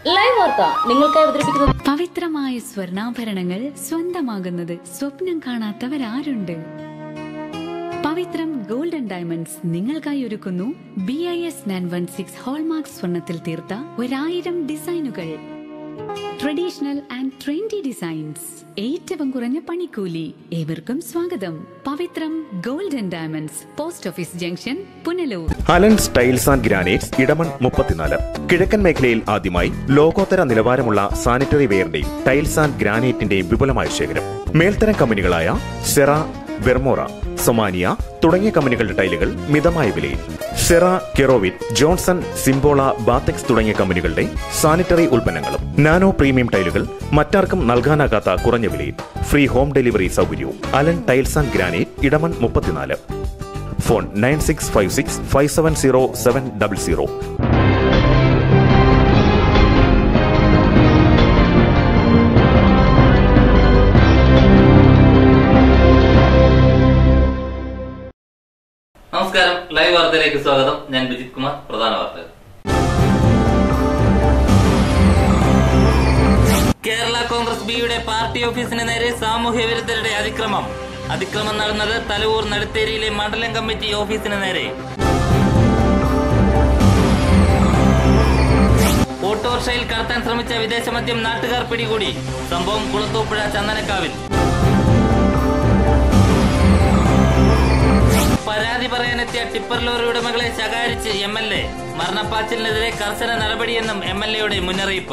Live വാർത്ത നിങ്ങൾക്കായി അവതരിപ്പിക്കുന്നത് പവിത്രമായ സ്വർണ്ണാഭരണങ്ങൾ സ്വന്തമാകുന്നത് സ്വപ്നം കാണാത്തവരാരുണ്ട്? പവിത്രം ഗോൾഡൻ ഡയമണ്ട്സ് നിങ്ങൾക്കായി ഒരുക്കുന്നു BIS 916 ഹോൾമാർക്ക് സ്വർണത്തിൽ തീർത്ത 1000 ഡിസൈനുകൾ. ട്രഡീഷണൽ ആൻഡ് ട്രെൻഡി ഡിസൈൻസ്, ഏറ്റവും കുറഞ്ഞ പണിക്കൂലി. ഏവർക്കും സ്വാഗതം. Pavithram golden diamonds, post office junction, Punalur. Alan tiles and granites, Edamon 34. കിഴക്കൻ മേഖലയിൽ ആദ്യമായി ലോകോത്തര നിലവാരമുള്ള സാനിറ്ററി വെയറിന്റെയും ടൈൽസ് ആൻഡ് ഗ്രാനൈറ്റിന്റെയും വിപുലമായ ശേഖരം. മേൽത്തരം കമ്പനികളായ സെറ, വെർമോറ, സൊമാനിയ തുടങ്ങിയ കമ്പനികളുടെ ടൈലുകൾ മിതമായ വിലയിൽ. സെറ, കെറോവിൻ, ജോൺസൺ, സിംബോള, ബാത്തെക്സ് തുടങ്ങിയ കമ്പനികളുടെ സാനിറ്ററി ഉൽപ്പന്നങ്ങളും നാനോ പ്രീമിയം ടൈലുകൾ മറ്റാർക്കും നൽകാനാകാത്ത കുറഞ്ഞ വിലയിൽ. ഫ്രീ ഹോം ഡെലിവറി സൗകര്യവും. Alan tiles and granite, Edamon 34. Phone 9656 570 700. നമസ്കാരം, ലൈവ് വാർത്തയിലേക്ക് സ്വാഗതം. ഞാൻ ബിജിത് കുമാർ. പ്രധാന വാർത്തകൾ. കേരള കോൺഗ്രസ് ബിയുടെ പാർട്ടി ഓഫീസിന് നേരെ സാമൂഹ്യ വിരുദ്ധരുടെ അതിക്രമം നടന്നത് തലവൂർ നടുത്തേരിയിലെ മണ്ഡലം കമ്മിറ്റി ഓഫീസിന് നേരെ. ഓട്ടോറിക്ഷയിൽ കടത്താൻ ശ്രമിച്ച വിദേശ മദ്യം നാട്ടുകാർ പിടികൂടി. സംഭവം കുളത്തൂപ്പുഴ ചന്ദനക്കാവിൽ. പരാതി പറയാനെത്തിയ ടിപ്പർ ലോറി ഉടമകളെ ശകാരിച്ച് MLA. മരണപ്പാച്ചിലിനെതിരെ കർശന നടപടിയെന്നും MLAയുടെ മുന്നറിയിപ്പ്.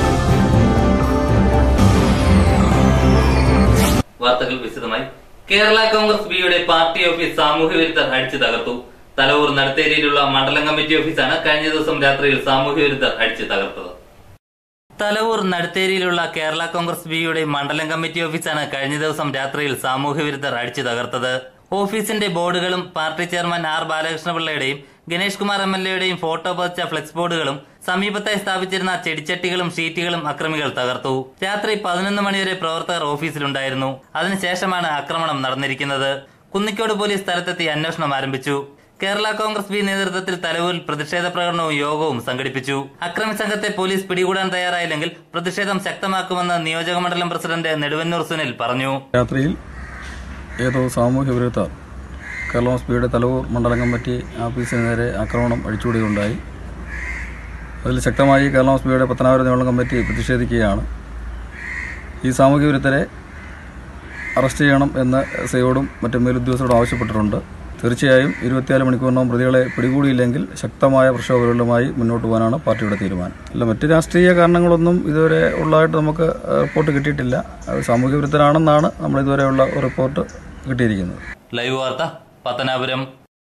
വാർത്തകൾ വിശദമായി. കേരള കോൺഗ്രസ് ബിയുടെ പാർട്ടി ഓഫീസ് സാമൂഹ്യ വിരുദ്ധർ അടിച്ചു തകർത്തു. തലവൂർ നടുത്തേരിയിലുള്ള മണ്ഡലം കമ്മിറ്റി ഓഫീസാണ് കഴിഞ്ഞ ദിവസം രാത്രിയിൽ സാമൂഹ്യ വിരുദ്ധർ അടിച്ചു തകർത്തത്. തലവൂർ നടുത്തേരിയിലുള്ള കേരള കോൺഗ്രസ് ബിയുടെ മണ്ഡലം കമ്മിറ്റി ഓഫീസാണ് കഴിഞ്ഞ ദിവസം രാത്രിയിൽ സാമൂഹ്യ വിരുദ്ധർ അടിച്ചു തകർത്തത്. ഓഫീസിന്റെ ബോർഡുകളും പാർട്ടി ചെയർമാൻ R. ബാലകൃഷ്ണപിള്ളയുടെയും ഗണേഷ് കുമാർ MLAയുടെയും ഫോട്ടോ പതിച്ച ഫ്ലെക്സ് ബോർഡുകളും സമീപത്തായി സ്ഥാപിച്ചിരുന്ന ചെടിച്ചട്ടികളും ഷീറ്റുകളും അക്രമികൾ തകർത്തു. രാത്രി 11 മണിവരെ പ്രവർത്തകർ ഓഫീസിലുണ്ടായിരുന്നു. അതിനുശേഷമാണ് ആക്രമണം നടന്നിരിക്കുന്നത്. കുന്നിക്കോട് പോലീസ് സ്ഥലത്തെത്തി അന്വേഷണം ആരംഭിച്ചു. കേരള കോൺഗ്രസ് ബി നേതൃത്വത്തിൽ തലവൂരിൽ പ്രതിഷേധ പ്രകടനവും യോഗവും സംഘടിപ്പിച്ചു. അക്രമി സംഘത്തെ പോലീസ് പിടികൂടാൻ തയ്യാറായില്ലെങ്കിൽ പ്രതിഷേധം ശക്തമാക്കുമെന്ന് നിയോജക മണ്ഡലം പ്രസിഡന്റ് നെടുവന്നൂർ സുനിൽ പറഞ്ഞു. രാത്രിയിൽ ഏതോ സാമൂഹ്യ വിരുദ്ധർ കേരള കോൺഗ്രസ് ബിയുടെ തലവൂർ മണ്ഡലം കമ്മിറ്റി ഓഫീസിന് നേരെ ആക്രമണം അഴിച്ചുവിടുകയുണ്ടായി. അതിൽ ശക്തമായി കേരള കോൺഗ്രസ് ബിയുടെ പത്തനാപുരം നിയോജക കമ്മിറ്റി പ്രതിഷേധിക്കുകയാണ്. ഈ സാമൂഹ്യ വിരുദ്ധരെ അറസ്റ്റ് ചെയ്യണം എന്ന് SIയോടും മറ്റ് മേലുദ്യോഗസ്ഥരോടും ആവശ്യപ്പെട്ടിട്ടുണ്ട്. തീർച്ചയായും 24 മണിക്കൂറിനകം പ്രതികളെ പിടികൂടിയില്ലെങ്കിൽ ശക്തമായ പ്രക്ഷോഭങ്ങളുമായി മുന്നോട്ട് പോകാനാണ് പാർട്ടിയുടെ തീരുമാനം. അല്ല, മറ്റ് രാഷ്ട്രീയ കാരണങ്ങളൊന്നും ഇതുവരെ ഉള്ളതായിട്ട് നമുക്ക് റിപ്പോർട്ട് കിട്ടിയിട്ടില്ല. സാമൂഹ്യ വിരുദ്ധരാണെന്നാണ് നമ്മൾ ഇതുവരെയുള്ള റിപ്പോർട്ട് കിട്ടിയിരിക്കുന്നത്. ലൈവ് വാർത്ത പത്തനാപുരം.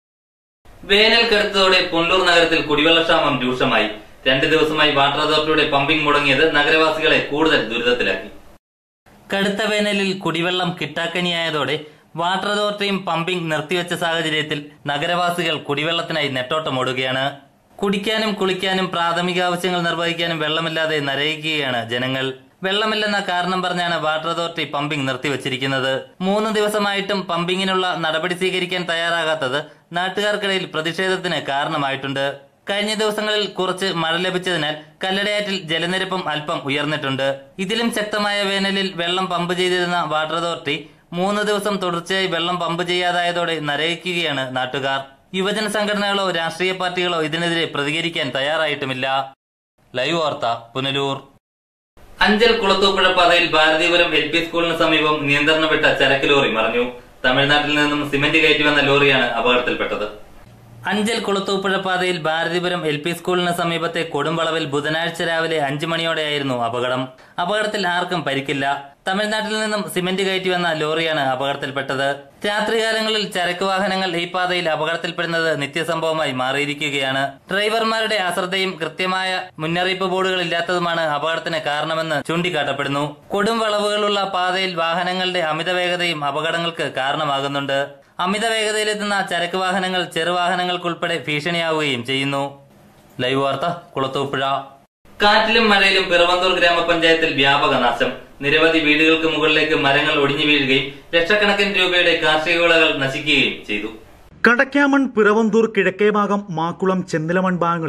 വേനൽ കടുത്തതോടെ പുനലൂർ നഗരത്തിൽ കുടിവെള്ളക്ഷാമം രൂക്ഷമായി. 2 ദിവസമായി വാട്ടർ അതോറിറ്റിയുടെ പമ്പിംഗ് മുടങ്ങിയത് നഗരവാസികളെ കൂടുതൽ ദുരിതത്തിലാക്കി. കടുത്ത വേനലിൽ കുടിവെള്ളം കിട്ടാക്കനിയായതോടെ വാട്ടർ അതോറിറ്റിയും പമ്പിംഗ് നിർത്തിവെച്ച സാഹചര്യത്തിൽ നഗരവാസികൾ കുടിവെള്ളത്തിനായി നെട്ടോട്ടമോടുകയാണ്. കുടിക്കാനും കുളിക്കാനും പ്രാഥമിക ആവശ്യങ്ങൾ നിർവഹിക്കാനും വെള്ളമില്ലാതെ നരയിക്കുകയാണ് ജനങ്ങൾ. വെള്ളമില്ലെന്ന കാരണം പറഞ്ഞാണ് വാട്ടർ അതോറിറ്റി പമ്പിംഗ് നിർത്തിവച്ചിരിക്കുന്നത്. 3 ദിവസമായിട്ടും പമ്പിങ്ങിനുള്ള നടപടി സ്വീകരിക്കാൻ തയ്യാറാകാത്തത് നാട്ടുകാർക്കിടയിൽ പ്രതിഷേധത്തിന് കാരണമായിട്ടുണ്ട്. കഴിഞ്ഞ ദിവസങ്ങളിൽ കുറച്ച് മഴ ലഭിച്ചതിനാൽ കല്ലടയാറ്റിൽ ജലനിരപ്പും അല്പം ഉയർന്നിട്ടുണ്ട്. ഇതിലും ശക്തമായ വേനലിൽ വെള്ളം പമ്പ് ചെയ്തിരുന്ന വാട്ടർ അതോറിറ്റി 3 ദിവസം തുടർച്ചയായി വെള്ളം പമ്പ് ചെയ്യാതായതോടെ നരയിക്കുകയാണ് നാട്ടുകാർ. യുവജന സംഘടനകളോ രാഷ്ട്രീയ പാർട്ടികളോ ഇതിനെതിരെ പ്രതികരിക്കാൻ തയ്യാറായിട്ടുമില്ല. ലൈവ് വാർത്ത പുനലൂർ. അഞ്ചൽ കുളത്തൂപ്പുഴ പാതയിൽ ഭാരതീപുരം LP സ്കൂളിന് സമീപം നിയന്ത്രണം വിട്ട ചരക്ക് ലോറി മറിഞ്ഞു. തമിഴ്നാട്ടിൽ നിന്നും സിമന്റ് കയറ്റി വന്ന ലോറിയാണ് അപകടത്തിൽപ്പെട്ടത്. അഞ്ചൽ കുളത്തൂപ്പുഴ പാതയിൽ ഭാരതീപുരം LP സ്കൂളിന് സമീപത്തെ കൊടുംവളവിൽ ബുധനാഴ്ച രാവിലെ 5 മണിയോടെയായിരുന്നു അപകടം. അപകടത്തിൽ ആർക്കും പരിക്കില്ല. തമിഴ്നാട്ടിൽ നിന്നും സിമന്റ് കയറ്റി വന്ന ലോറിയാണ് അപകടത്തിൽപ്പെട്ടത്. രാത്രികാലങ്ങളിൽ ചരക്ക് വാഹനങ്ങൾ ഈ പാതയിൽ അപകടത്തിൽപ്പെടുന്നത് നിത്യസംഭവമായി മാറിയിരിക്കുകയാണ്. ഡ്രൈവർമാരുടെ അശ്രദ്ധയും കൃത്യമായ മുന്നറിയിപ്പ് ബോർഡുകൾ ഇല്ലാത്തതുമാണ് അപകടത്തിന് കാരണമെന്ന് ചൂണ്ടിക്കാട്ടപ്പെടുന്നു. കൊടും വളവുകളുള്ള പാതയിൽ വാഹനങ്ങളുടെ അമിത വേഗതയും അപകടങ്ങൾക്ക് കാരണമാകുന്നുണ്ട്. അമിത വേഗതയിലെത്തുന്ന ചരക്ക് വാഹനങ്ങൾ ചെറുവാഹനങ്ങൾക്കുൾപ്പെടെ ഭീഷണിയാവുകയും ചെയ്യുന്നു. ലൈവ് വാർത്ത കുളത്തൂപ്പുഴ. കാറ്റിലും മഴയിലും പിറവന്തൂർ ഗ്രാമപഞ്ചായത്തിൽ വ്യാപക നാശം. നിരവധി വീടുകൾക്ക് മുകളിലേക്ക് മരങ്ങൾ ഒടിഞ്ഞു വീഴുകയും ലക്ഷക്കണക്കിന് രൂപയുടെ കാർഷിക വിളകൾ നശിക്കുകയും ചെയ്തു. കടക്കാമൺ, പിറവന്തൂർ, കിഴക്കേഭാഗം, മാക്കുളം, ചെന്നിലമൺ ഭാഗങ്ങളിൽ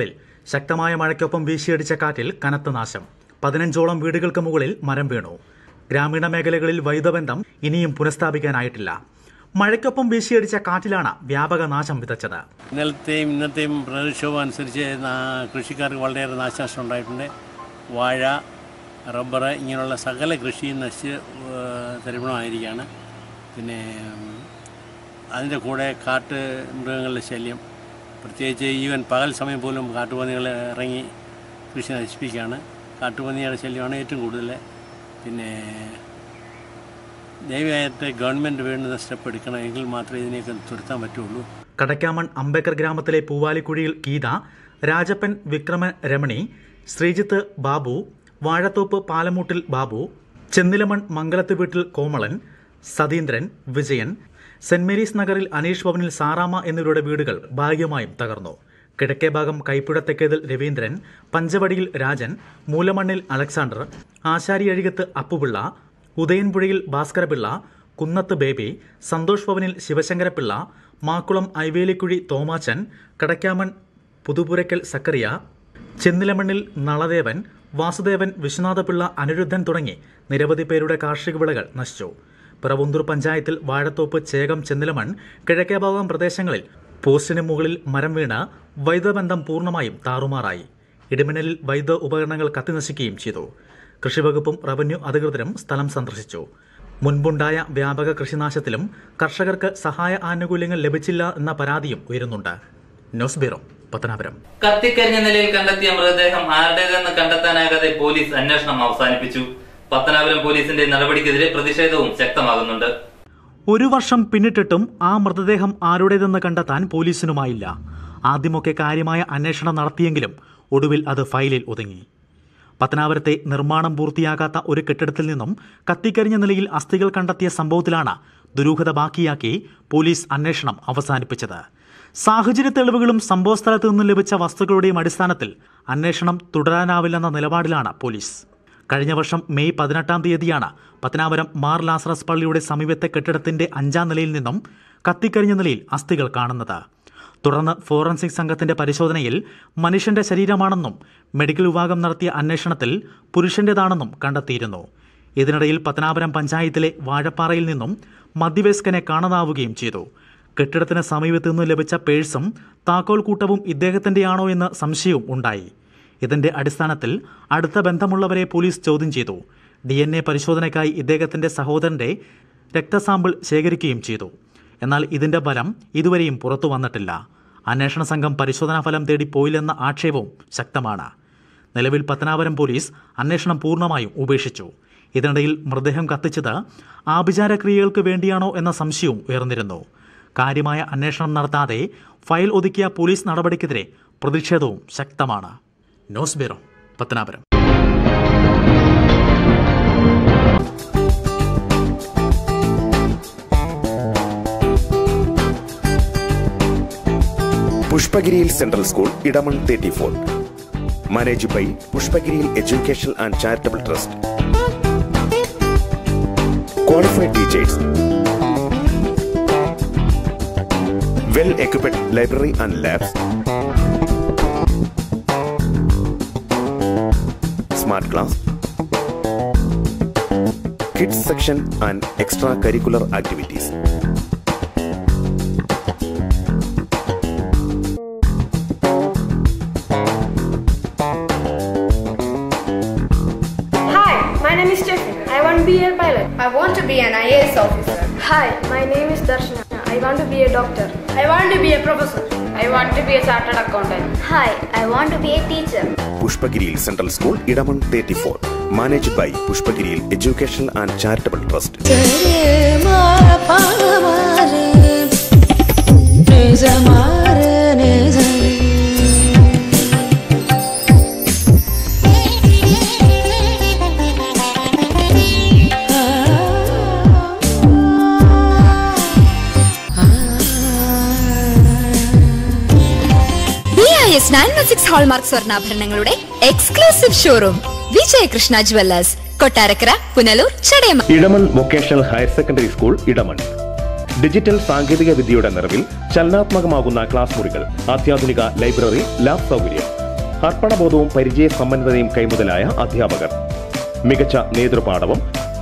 ശക്തമായ മഴയ്ക്കൊപ്പം വീശിയടിച്ച കാറ്റിൽ കനത്ത നാശം. 15ഓളം വീടുകൾക്ക് മുകളിൽ മരം വീണു. ഗ്രാമീണ മേഖലകളിൽ വൈദ്യുതബന്ധം ഇനിയും പുനഃസ്ഥാപിക്കാനായിട്ടില്ല. മഴയ്ക്കൊപ്പം വീശിയടിച്ച കാറ്റിലാണ് വ്യാപക നാശം വിതച്ചത്. ഇന്നത്തെയും പ്രകൃതിക്ഷോഭം അനുസരിച്ച് കൃഷിക്കാർക്ക് വളരെയേറെ നാശനഷ്ടം ഉണ്ടായിട്ടുണ്ട്. വാഴ, റബ്ബർ ഇങ്ങനെയുള്ള സകല കൃഷിയും നശിച്ച് തരിപ്പണമായിരിക്കുകയാണ്. പിന്നെ അതിൻ്റെ കൂടെ കാട്ട് മൃഗങ്ങളുടെ ശല്യം, പ്രത്യേകിച്ച് ഈവൻ പകൽ സമയം പോലും കാട്ടുപന്നികൾ ഇറങ്ങി കൃഷി നശിപ്പിക്കുകയാണ്. കാട്ടുപന്നിയുടെ ശല്യമാണ് ഏറ്റവും കൂടുതൽ. പിന്നെ ദയവായിട്ട് ഗവൺമെൻറ് വേണ്ടുന്ന സ്റ്റെപ്പ് എടുക്കണം, എങ്കിൽ മാത്രമേ ഇതിനെയൊക്കെ തുരത്താൻ പറ്റുള്ളൂ. കടക്കാമൺ അംബേദ്കർ ഗ്രാമത്തിലെ പൂവാലിക്കുഴിയിൽ ഗീത, രാജപ്പൻ വിക്രമൻ രമണി, ശ്രീജിത്ത് ബാബു, വാഴത്തോപ്പ് പാലമൂട്ടിൽ ബാബു, ചെന്നിലമൺ മംഗലത്ത് വീട്ടിൽ കോമളൻ, സതീന്ദ്രൻ, വിജയൻ, സെന്റ് മേരീസ് നഗറിൽ അനീഷ് ഭവനിൽ സാറാമ എന്നിവരുടെ വീടുകൾ ഭാഗികമായും തകർന്നു. കിഴക്കേ ഭാഗം കൈപ്പുഴ തെക്കേതിൽ രവീന്ദ്രൻ, പഞ്ചവടിയിൽ രാജൻ, മൂലമണ്ണിൽ അലക്സാണ്ടർ, ആശാരിയഴികത്ത് അപ്പുപിള്ള, ഉദയൻപുഴയിൽ ഭാസ്കരപിള്ള, കുന്നത്ത് ബേബി, സന്തോഷ് ഭവനിൽ ശിവശങ്കരപിള്ള, മാക്കുളം ഐവേലിക്കുഴി തോമാച്ചൻ, കടക്കാമൺ പുതുപുരയ്ക്കൽ സക്കറിയ, ചെന്നിലമണ്ണിൽ നളദേവൻ, വാസുദേവൻ, വിശ്വനാഥപിള്ള, അനിരുദ്ധൻ തുടങ്ങി നിരവധി പേരുടെ കാർഷിക വിളകൾ നശിച്ചു. പിറവന്തൂർ പഞ്ചായത്തിൽ വാഴത്തോപ്പ്, ചേകം, ചെന്നിലമൺ, കിഴക്കേ ഭാഗം പ്രദേശങ്ങളിൽ പോസ്റ്റിന് മുകളിൽ മരം വീണ് വൈദ്യുതബന്ധം പൂർണ്ണമായും താറുമാറായി. ഇടിമിന്നലിൽ വൈദ്യുത ഉപകരണങ്ങൾ കത്തിനശിക്കുകയും ചെയ്തു. കൃഷിവകുപ്പും റവന്യൂ അധികൃതരും സ്ഥലം സന്ദർശിച്ചു. മുൻപുണ്ടായ വ്യാപക കൃഷിനാശത്തിലും കർഷകർക്ക് സഹായ ആനുകൂല്യങ്ങൾ ലഭിച്ചില്ല എന്ന പരാതിയും ഉയരുന്നുണ്ട്. News bureau, Pathanapuram. കത്തിക്കരിഞ്ഞ നിലയിൽ കണ്ടെത്തിയ മൃതദേഹം ആരുടേതെന്ന് കണ്ടെത്താനാകാതെ പോലീസ് അന്വേഷണം അവസാനിപ്പിച്ചു. പത്തനാപുരം പോലീസിന്റെ നടപടിക്കെതിരെ പ്രതിഷേധവും ശക്തമാകുന്നുണ്ട്. 1 വർഷം പിന്നിട്ടിട്ടും ആ മൃതദേഹം ആരുടേതെന്ന് കണ്ടെത്താൻ പോലീസിനുമായില്ല. ആദ്യമൊക്കെ കാര്യമായ അന്വേഷണം നടത്തിയെങ്കിലും ഒടുവിൽ അത് ഫയലിൽ ഒതുങ്ങി. പത്തനാപുരത്തെ നിർമ്മാണം പൂർത്തിയാകാത്ത ഒരു കെട്ടിടത്തിൽ നിന്നും കത്തിക്കരിഞ്ഞ നിലയിൽ അസ്ഥികൾ കണ്ടെത്തിയ സംഭവത്തിലാണ് ദുരൂഹത ബാക്കിയാക്കി പോലീസ് അന്വേഷണം അവസാനിപ്പിച്ചത്. സാഹചര്യ തെളിവുകളും സംഭവസ്ഥലത്തു നിന്നും ലഭിച്ച വസ്തുക്കളുടെയും അടിസ്ഥാനത്തിൽ അന്വേഷണം തുടരാനാവില്ലെന്ന നിലപാടിലാണ് പോലീസ്. കഴിഞ്ഞ വർഷം മെയ് 18-ാം തീയതിയാണ് പത്തനാപുരം മാർ ലാസറസ് പള്ളിയുടെ സമീപത്തെ കെട്ടിടത്തിന്റെ 5-ാം നിലയിൽ നിന്നും കത്തിക്കരിഞ്ഞ നിലയിൽ അസ്ഥികൾ കാണുന്നത്. തുടർന്ന് ഫോറൻസിക് സംഘത്തിന്റെ പരിശോധനയിൽ മനുഷ്യന്റെ ശരീരമാണെന്നും മെഡിക്കൽ വിഭാഗം നടത്തിയ അന്വേഷണത്തിൽ പുരുഷന്റേതാണെന്നും കണ്ടെത്തിയിരുന്നു. ഇതിനിടയിൽ പത്തനാപുരം പഞ്ചായത്തിലെ വാഴപ്പാറയിൽ നിന്നും മധ്യവയസ്കനെ കാണാതാവുകയും ചെയ്തു. കെട്ടിടത്തിന് സമീപത്തു നിന്ന് ലഭിച്ച പേഴ്സും താക്കോൽ കൂട്ടവും ഇദ്ദേഹത്തിന്റെയാണോ എന്ന് സംശയവും ഉണ്ടായി. ഇതിന്റെ അടിസ്ഥാനത്തിൽ അടുത്ത ബന്ധമുള്ളവരെ പോലീസ് ചോദ്യം ചെയ്തു. DNA പരിശോധനയ്ക്കായി ഇദ്ദേഹത്തിന്റെ സഹോദരന്റെ രക്തസാമ്പിൾ ശേഖരിക്കുകയും ചെയ്തു. എന്നാൽ ഇതിന്റെ ഫലം ഇതുവരെയും പുറത്തു വന്നിട്ടില്ല. അന്വേഷണ സംഘം പരിശോധനാ ഫലം തേടി പോയില്ലെന്ന ആക്ഷേപവും ശക്തമാണ്. നിലവിൽ പത്തനാപുരം പോലീസ് അന്വേഷണം പൂർണ്ണമായും ഉപേക്ഷിച്ചു. ഇതിനിടയിൽ മൃതദേഹം കത്തിച്ചത് ആഭിചാരക്രിയകൾക്ക് വേണ്ടിയാണോ എന്ന സംശയവും ഉയർന്നിരുന്നു. കാര്യമായ അന്വേഷണം നടത്താതെ ഫയൽ ഒതുക്കിയ പോലീസ് നടപടിക്കെതിരെ പ്രതിഷേധവും ശക്തമാണ്. News bureau, Pathanapuram. പുഷ്പഗിരിയിൽ central school, Edamon 34. Managed by പുഷ്പഗിരിയിൽ education and charitable trust. Qualified teachers, well equipped library and labs, smart class, kids section and extracurricular activities. Hi, my name is Stephen. I want to be a pilot. I want to be an IAS officer. Hi, my name is Darshana. I want to be a doctor. I want to be a professor. I want to be a chartered accountant. Hi, I want to be a teacher. പുഷ്പഗിരിയിൽ central school, Edamon 34. Managed by പുഷ്പഗിരിയിൽ education and charitable trust. BIS 916 hallmark സ്വർണ്ണാഭരണങ്ങളുടെ exclusive showroom Vijayakrishna jewellers, Kottarakkara, Punalur, ചടയമ. Edamon vocational higher secondary school, Edamon. Digital സാങ്കേതിക വിദ്യയുടെ നിറവിൽ ചലനാത്മകമാകുന്ന class മുറികൾ, അത്യാധുനിക library, lab സൗകര്യം, അർപ്പണബോധവും പരിചയസമ്പന്നതയും കൈമുതലായ അധ്യാപകർ, മികച്ച നേതൃപാഠവും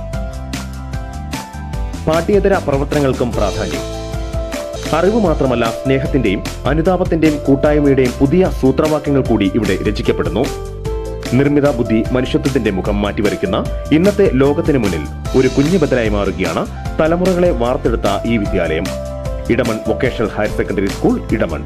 പാഠ്യേതര പ്രവർത്തനങ്ങൾക്കും പ്രാധാന്യം. അറിവ് മാത്രമല്ല, സ്നേഹത്തിന്റെയും അനുതാപത്തിന്റെയും കൂട്ടായ്മയുടെയും പുതിയ സൂത്രവാക്യങ്ങൾ കൂടി ഇവിടെ രചിക്കപ്പെടുന്നു. നിർമ്മിത ബുദ്ധി മനുഷ്യത്വത്തിന്റെ മുഖം മാറ്റിവരയ്ക്കുന്ന ഇന്നത്തെ ലോകത്തിന് മുന്നിൽ ഒരു കുഞ്ഞു ബദലായി മാറുകയാണ് തലമുറകളെ വാർത്തെടുത്ത ഈ വിദ്യാലയം. Edamon vocational higher secondary school, Edamon.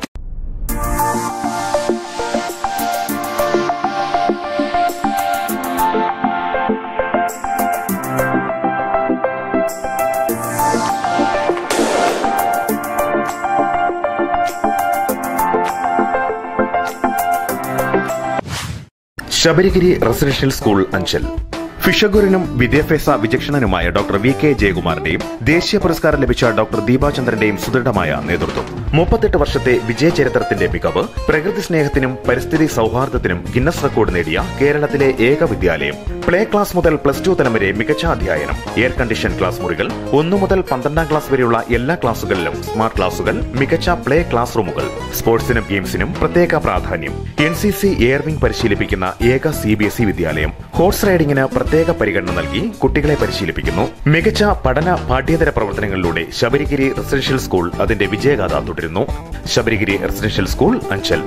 Sabarigiri residential school, Anchal. ഫിഷഗുരനും വിദ്യാഭ്യാസ വിചക്ഷണനുമായ ഡോക്ടർ വി കെ ജയകുമാറിന്റെയും ദേശീയ പുരസ്കാരം ലഭിച്ച ഡോക്ടർ ദീപാചന്ദ്രന്റെയും സുദൃഢമായ നേതൃത്വം, 38 വർഷത്തെ വിജയചരിത്രത്തിന്റെ മികവ്, പ്രകൃതി സ്നേഹത്തിനും പരിസ്ഥിതി സൌഹാർദ്ദത്തിനും ഗിന്നസ് റെക്കോർഡ് നേടിയ കേരളത്തിലെ ഏക വിദ്യാലയം. പ്ലേ ക്ലാസ് മുതൽ +2 തലം വരെ മികച്ച അധ്യയനം, എയർ കണ്ടീഷൻ ക്ലാസ് മുറികൾ, 1 മുതൽ 12ാം ക്ലാസ് വരെയുള്ള എല്ലാ ക്ലാസുകളിലും സ്മാർട്ട് ക്ലാസുകൾ, മികച്ച പ്ലേ ക്ലാസ് റൂമുകൾ, സ്പോർട്സിനും ഗെയിംസിനും പ്രത്യേക പ്രാധാന്യം, NCC എയർ വിംഗ് പരിശീലിപ്പിക്കുന്ന ഏക CBSE വിദ്യാലയം. ഹോഴ്സ് റൈഡിംഗിന് പ്രത്യേക പരിഗണന നൽകി കുട്ടികളെ പരിശീലിപ്പിക്കുന്നു. മികച്ച പഠന പാഠ്യേതര പ്രവർത്തനങ്ങളിലൂടെ ശബരിഗിരി റെസിഡൻഷ്യൽ സ്കൂൾ അതിന്റെ വിജയഗാഥ തുടരുന്നു. Sabarigiri residential school, Anchal.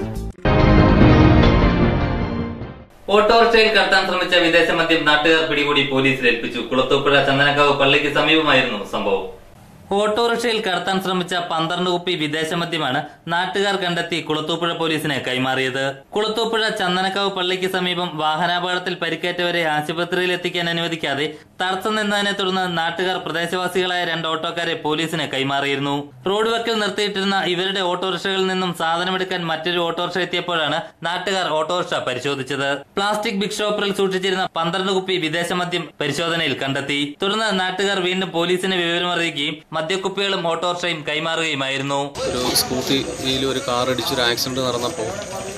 ഓട്ടോറിക്ഷയിൽ കടത്താൻ ശ്രമിച്ച വിദേശ മദ്യം നാട്ടുകാർ പിടികൂടി പോലീസിൽ ഏൽപ്പിച്ചു. കുളത്തൂപ്പുഴ ചന്ദനക്കാവ് പള്ളിക്ക് സമീപമായിരുന്നു സംഭവം. ഓട്ടോറിക്ഷയിൽ കടത്താൻ ശ്രമിച്ച 12 കുപ്പി വിദേശ മദ്യമാണ് നാട്ടുകാർ കണ്ടെത്തി കുളത്തൂപ്പുഴ പോലീസിന് കൈമാറിയത്. കുളത്തൂപ്പുഴ ചന്ദനക്കാവ് പള്ളിക്ക് സമീപം വാഹനാപകടത്തിൽ പരിക്കേറ്റവരെ ആശുപത്രിയിൽ എത്തിക്കാൻ അനുവദിക്കാതെ തടസ്സം നിന്നതിനെ തുടർന്ന് നാട്ടുകാർ പ്രദേശവാസികളായ 2 ഓട്ടോക്കാരെ പോലീസിന് കൈമാറിയിരുന്നു. റോഡ് വക്കിൽ നിർത്തിയിട്ടിരുന്ന ഇവരുടെ ഓട്ടോറിക്ഷകളിൽ നിന്നും സാധനമെടുക്കാൻ മറ്റൊരു ഓട്ടോറിക്ഷ എത്തിയപ്പോഴാണ് നാട്ടുകാർ ഓട്ടോറിക്ഷ പരിശോധിച്ചത്. പ്ലാസ്റ്റിക് ബിഗ് ഷോപ്പറിൽ സൂക്ഷിച്ചിരുന്ന 12 കുപ്പി വിദേശ മദ്യം പരിശോധനയിൽ കണ്ടെത്തി. തുടർന്ന് നാട്ടുകാർ വീണ്ടും പോലീസിനെ വിവരമറിയിക്കുകയും മദ്യക്കുപ്പികളും ഓട്ടോറിക്ഷയും കൈമാറുകയുമായിരുന്നു. ഒരു സ്കൂട്ടിയിൽ ഒരു കാർ ഇടിച്ചൊരു ആക്സിഡന്റ് നടന്നപ്പോൾ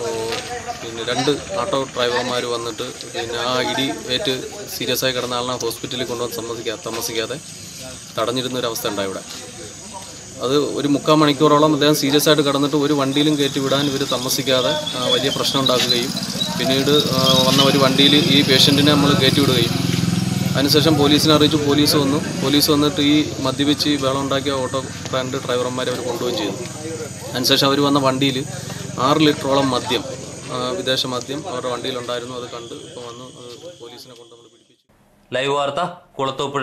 പിന്നെ 2 ഓട്ടോ ഡ്രൈവർമാർ വന്നിട്ട് പിന്നെ ആ ഇടി ഏറ്റ് സീരിയസ് ആയി കിടന്ന ആളിനെ ഹോസ്പിറ്റലിൽ കൊണ്ടുവന്ന് താമസിക്കാതെ തടഞ്ഞിരുന്ന ഒരു അവസ്ഥ ഉണ്ടായി ഇവിടെ. അത് ഒരു 3/4 മണിക്കൂറോളം അദ്ദേഹം സീരിയസ് ആയിട്ട് കിടന്നിട്ട് ഒരു വണ്ടിയിലും കയറ്റി വിടാൻ ഇവർ താമസിക്കാതെ വലിയ പ്രശ്നം ഉണ്ടാക്കുകയും പിന്നീട് വന്ന ഒരു വണ്ടിയിൽ ഈ പേഷ്യൻറ്റിനെ നമ്മൾ കയറ്റി വിടുകയും അതിനുശേഷം പോലീസിനെ അറിയിച്ചു. പോലീസ് വന്നിട്ട് ഈ മദ്യപിച്ച് വെള്ളം ഉണ്ടാക്കിയ ഓട്ടോ 2 ഡ്രൈവർമാരെ അവർ കൊണ്ടുപോവുകയും ചെയ്തു. അതിനുശേഷം അവർ വന്ന വണ്ടിയിൽ 6 ലിറ്ററോളം മദ്യം, വിദേശ മദ്യം അവരുടെ വണ്ടിയിലുണ്ടായിരുന്നു. അത് കണ്ട് ഇപ്പോൾ വന്ന് പോലീസിനെ കൊണ്ട് നമ്മൾ പിടിപ്പിച്ചു. ലൈവ് വാർത്ത, കുളത്തൂപ്പുഴ.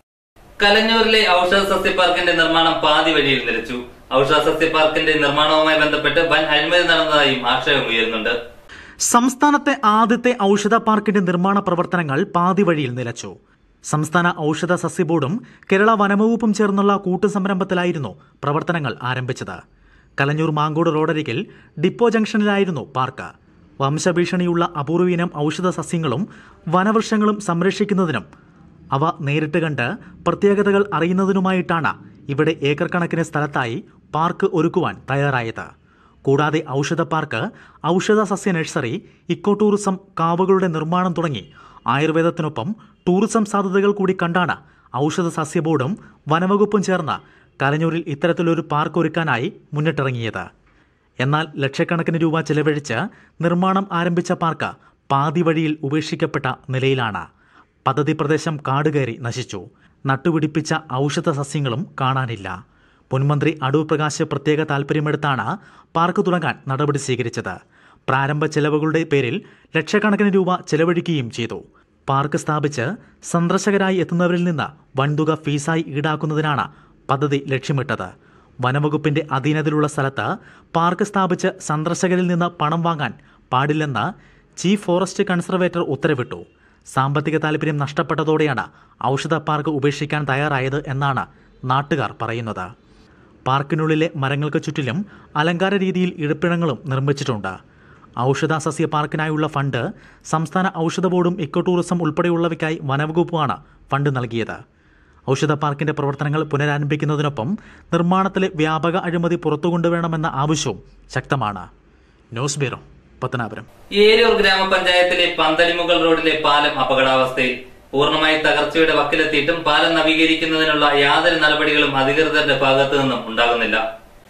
കലഞ്ഞൂരിലെ ഔഷധ സസ്യ പാർക്കിന്റെ നിർമ്മാണം പാതി വഴിയിൽ നിലച്ചു. ഔഷധ സസ്യ പാർക്കിന്റെ നിർമ്മാണവുമായി ബന്ധപ്പെട്ട് വൻ അഴിമതി നടന്നതായും ആക്ഷേപം ഉയരുന്നുണ്ട്. സംസ്ഥാനത്തെ ആദ്യത്തെ ഔഷധ പാർക്കിന്റെ നിർമ്മാണ പ്രവർത്തനങ്ങൾ പാതി വഴിയിൽ നിലച്ചു. സംസ്ഥാന ഔഷധ സസ്യ ബോർഡും കേരള വനംവകുപ്പും ചേർന്നുള്ള കൂട്ടുസംരംഭത്തിലായിരുന്നു പ്രവർത്തനങ്ങൾ ആരംഭിച്ചത്. കലഞ്ഞൂർ മാങ്കോട് റോഡരികിൽ ഡിപ്പോ ജംഗ്ഷനിലായിരുന്നു പാർക്ക്. വംശഭീഷണിയുള്ള അപൂർവീനം ഔഷധ സസ്യങ്ങളും വനവൃക്ഷങ്ങളും സംരക്ഷിക്കുന്നതിനും അവ നേരിട്ട് കണ്ട് പ്രത്യേകതകൾ അറിയുന്നതിനുമായിട്ടാണ് ഇവിടെ ഏക്കർ കണക്കിന് സ്ഥലത്തായി പാർക്ക് ഒരുക്കുവാൻ തയ്യാറായത്. കൂടാതെ ഔഷധ പാർക്ക്, ഔഷധ സസ്യ നഴ്സറി, ഇക്കോ ടൂറിസം, കാവുകളുടെ നിർമ്മാണം തുടങ്ങി ആയുർവേദത്തിനൊപ്പം ടൂറിസം സാധ്യതകൾ കൂടി കണ്ടാണ് ഔഷധ സസ്യ ബോർഡും വനംവകുപ്പും ചേർന്ന് കലഞ്ഞൂരിൽ ഇത്തരത്തിലൊരു പാർക്ക് ഒരുക്കാനായി മുന്നിട്ടിറങ്ങിയത്. എന്നാൽ ലക്ഷക്കണക്കിന് രൂപ ചെലവഴിച്ച് നിർമ്മാണം ആരംഭിച്ച പാർക്ക് പാതി വഴിയിൽ ഉപേക്ഷിക്കപ്പെട്ട നിലയിലാണ്. പദ്ധതി പ്രദേശം കാടുകയറി നശിച്ചു. നട്ടുപിടിപ്പിച്ച ഔഷധ സസ്യങ്ങളും കാണാനില്ല. മുൻമന്ത്രി അടൂർ പ്രകാശ് പ്രത്യേക താൽപ്പര്യമെടുത്താണ് പാർക്ക് തുടങ്ങാൻ നടപടി സ്വീകരിച്ചത്. പ്രാരംഭ ചെലവുകളുടെ പേരിൽ ലക്ഷക്കണക്കിന് രൂപ ചെലവഴിക്കുകയും ചെയ്തു. പാർക്ക് സ്ഥാപിച്ച് സന്ദർശകരായി എത്തുന്നവരിൽ നിന്ന് വൻതുക ഫീസായി ഈടാക്കുന്നതിനാണ് പദ്ധതി ലക്ഷ്യമിട്ടത്. വനംവകുപ്പിന്റെ അധീനതയിലുള്ള സ്ഥലത്ത് പാർക്ക് സ്ഥാപിച്ച് സന്ദർശകരിൽ നിന്ന് പണം വാങ്ങാൻ പാടില്ലെന്ന് ചീഫ് ഫോറസ്റ്റ് കൺസർവേറ്റർ ഉത്തരവിട്ടു. സാമ്പത്തിക താൽപ്പര്യം നഷ്ടപ്പെട്ടതോടെയാണ് ഔഷധ പാർക്ക് ഉപേക്ഷിക്കാൻ തയ്യാറായത് എന്നാണ് നാട്ടുകാർ പറയുന്നത്. പാർക്കിനുള്ളിലെ മരങ്ങൾക്ക് ചുറ്റിലും അലങ്കാര രീതിയിൽ ഇരിപ്പിടങ്ങളും നിർമ്മിച്ചിട്ടുണ്ട്. ഔഷധ സസ്യ പാർക്കിനായുള്ള ഫണ്ട് സംസ്ഥാന ഔഷധ ബോർഡും ഇക്കോ ടൂറിസം ഉൾപ്പെടെയുള്ളവയ്ക്കായി വനംവകുപ്പുമാണ് ഫണ്ട് നൽകിയത്. ഔഷധ പാർക്കിന്റെ പ്രവർത്തനങ്ങൾ പുനരാരംഭിക്കുന്നതിനൊപ്പം നിർമ്മാണത്തിലെ വ്യാപക അഴിമതി പുറത്തുകൊണ്ടുവരണമെന്ന ആവശ്യവും ശക്തമാണ്. News bureau, Pathanapuram. ഏരൂർ ഗ്രാമപഞ്ചായത്തിലെ പന്തലിമുകൾ റോഡിലെ പാലം അപകടാവസ്ഥയിൽ. പൂർണ്ണമായി തകർച്ചയുടെ വക്കിലെത്തിയിട്ടും പാലം നവീകരിക്കുന്നതിനുള്ള യാതൊരു നടപടികളും അധികൃതരുടെ ഭാഗത്തു നിന്നും ഉണ്ടാകുന്നില്ല.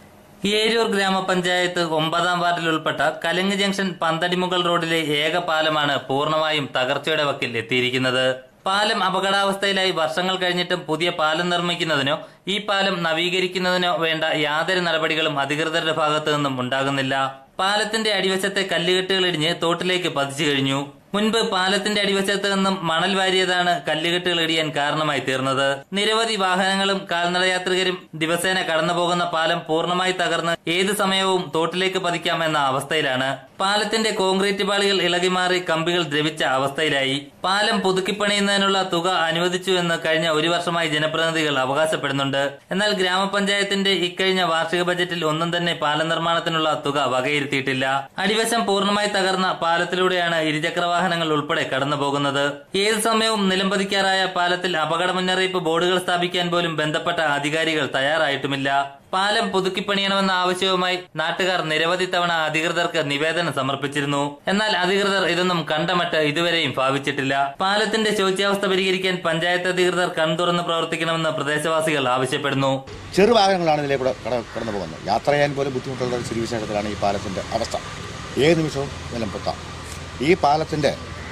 ഏരൂർ ഗ്രാമപഞ്ചായത്ത് 9ാം വാർഡിൽ ഉൾപ്പെട്ട കലുങ്ങ് ജംഗ്ഷൻ പന്തടിമുകൾ റോഡിലെ ഏക പാലമാണ് പൂർണ്ണമായും തകർച്ചയുടെ വക്കിൽ എത്തിയിരിക്കുന്നത്. പാലം അപകടാവസ്ഥയിലായി വർഷങ്ങൾ കഴിഞ്ഞിട്ടും പുതിയ പാലം നിർമ്മിക്കുന്നതിനോ ഈ പാലം നവീകരിക്കുന്നതിനോ വേണ്ട യാതൊരു നടപടികളും അധികൃതരുടെ ഭാഗത്തു നിന്നും ഉണ്ടാകുന്നില്ല. പാലത്തിന്റെ അടിവശത്തെ കല്ലുകെട്ടുകൾ ഇടിഞ്ഞ് തോട്ടിലേക്ക് പതിച്ചു കഴിഞ്ഞു. മുൻപ് പാലത്തിന്റെ അടിവശത്ത് നിന്നും മണൽ വാരിയതാണ് കല്ലുകെട്ടുകൾ ഇടിയാൻ കാരണമായി തീർന്നത്. നിരവധി വാഹനങ്ങളും കാൽനടയാത്രികരും ദിവസേന കടന്നുപോകുന്ന പാലം പൂർണ്ണമായി തകർന്ന് ഏത് സമയവും തോട്ടിലേക്ക് പതിക്കാമെന്ന അവസ്ഥയിലാണ്. പാലത്തിന്റെ കോൺക്രീറ്റ് പാളികൾ ഇളകിമാറി കമ്പികൾ ദ്രവിച്ച അവസ്ഥയിലായി. പാലം പുതുക്കിപ്പണിയുന്നതിനുള്ള തുക അനുവദിച്ചു എന്ന് കഴിഞ്ഞ ഒരു വർഷമായി ജനപ്രതിനിധികൾ അവകാശപ്പെടുന്നുണ്ട്. എന്നാൽ ഗ്രാമപഞ്ചായത്തിന്റെ ഇക്കഴിഞ്ഞ വാർഷിക ബജറ്റിൽ ഒന്നും തന്നെ പാല നിർമ്മാണത്തിനുള്ള തുക വകയിരുത്തിയിട്ടില്ല. അടിവശം പൂർണ്ണമായി തകർന്ന പാലത്തിലൂടെയാണ് ഇരുചക്ര വാഹനങ്ങൾ ഉൾപ്പെടെ കടന്നുപോകുന്നത്. ഏത് സമയവും നിലംപതിക്കാറായ പാലത്തിൽ അപകട മുന്നറിയിപ്പ് ബോർഡുകൾ സ്ഥാപിക്കാൻ പോലും ബന്ധപ്പെട്ട അധികാരികൾ തയ്യാറായിട്ടുമില്ല. പാലം പുതുക്കിപ്പണിയണമെന്ന ആവശ്യവുമായി നാട്ടുകാർ നിരവധി തവണ അധികൃതർക്ക് നിവേദനം സമർപ്പിച്ചിരുന്നു. എന്നാൽ അധികൃതർ ഇതൊന്നും കണ്ടമട്ട് ഇതുവരെയും ഭാവിച്ചിട്ടില്ല. പാലത്തിന്റെ ശോച്യാവസ്ഥ പരിഹരിക്കാൻ പഞ്ചായത്ത് അധികൃതർ കൺതുറന്ന് പ്രവർത്തിക്കണമെന്ന് പ്രദേശവാസികൾ ആവശ്യപ്പെടുന്നു. ചെറുവാഹനങ്ങളാണ് ഇതിലേക്ക് കടന്നു പോകുന്നത്. യാത്ര ചെയ്യാൻ പോലും ബുദ്ധിമുട്ടുള്ള ഒരു സ്ഥിതിവിശേഷത്തിലാണ് ഈ പാലത്തിന്റെ അവസ്ഥ. ഏത് നിമിഷവും നിലംപൊത്താം. ഈ പാലത്തിന്റെ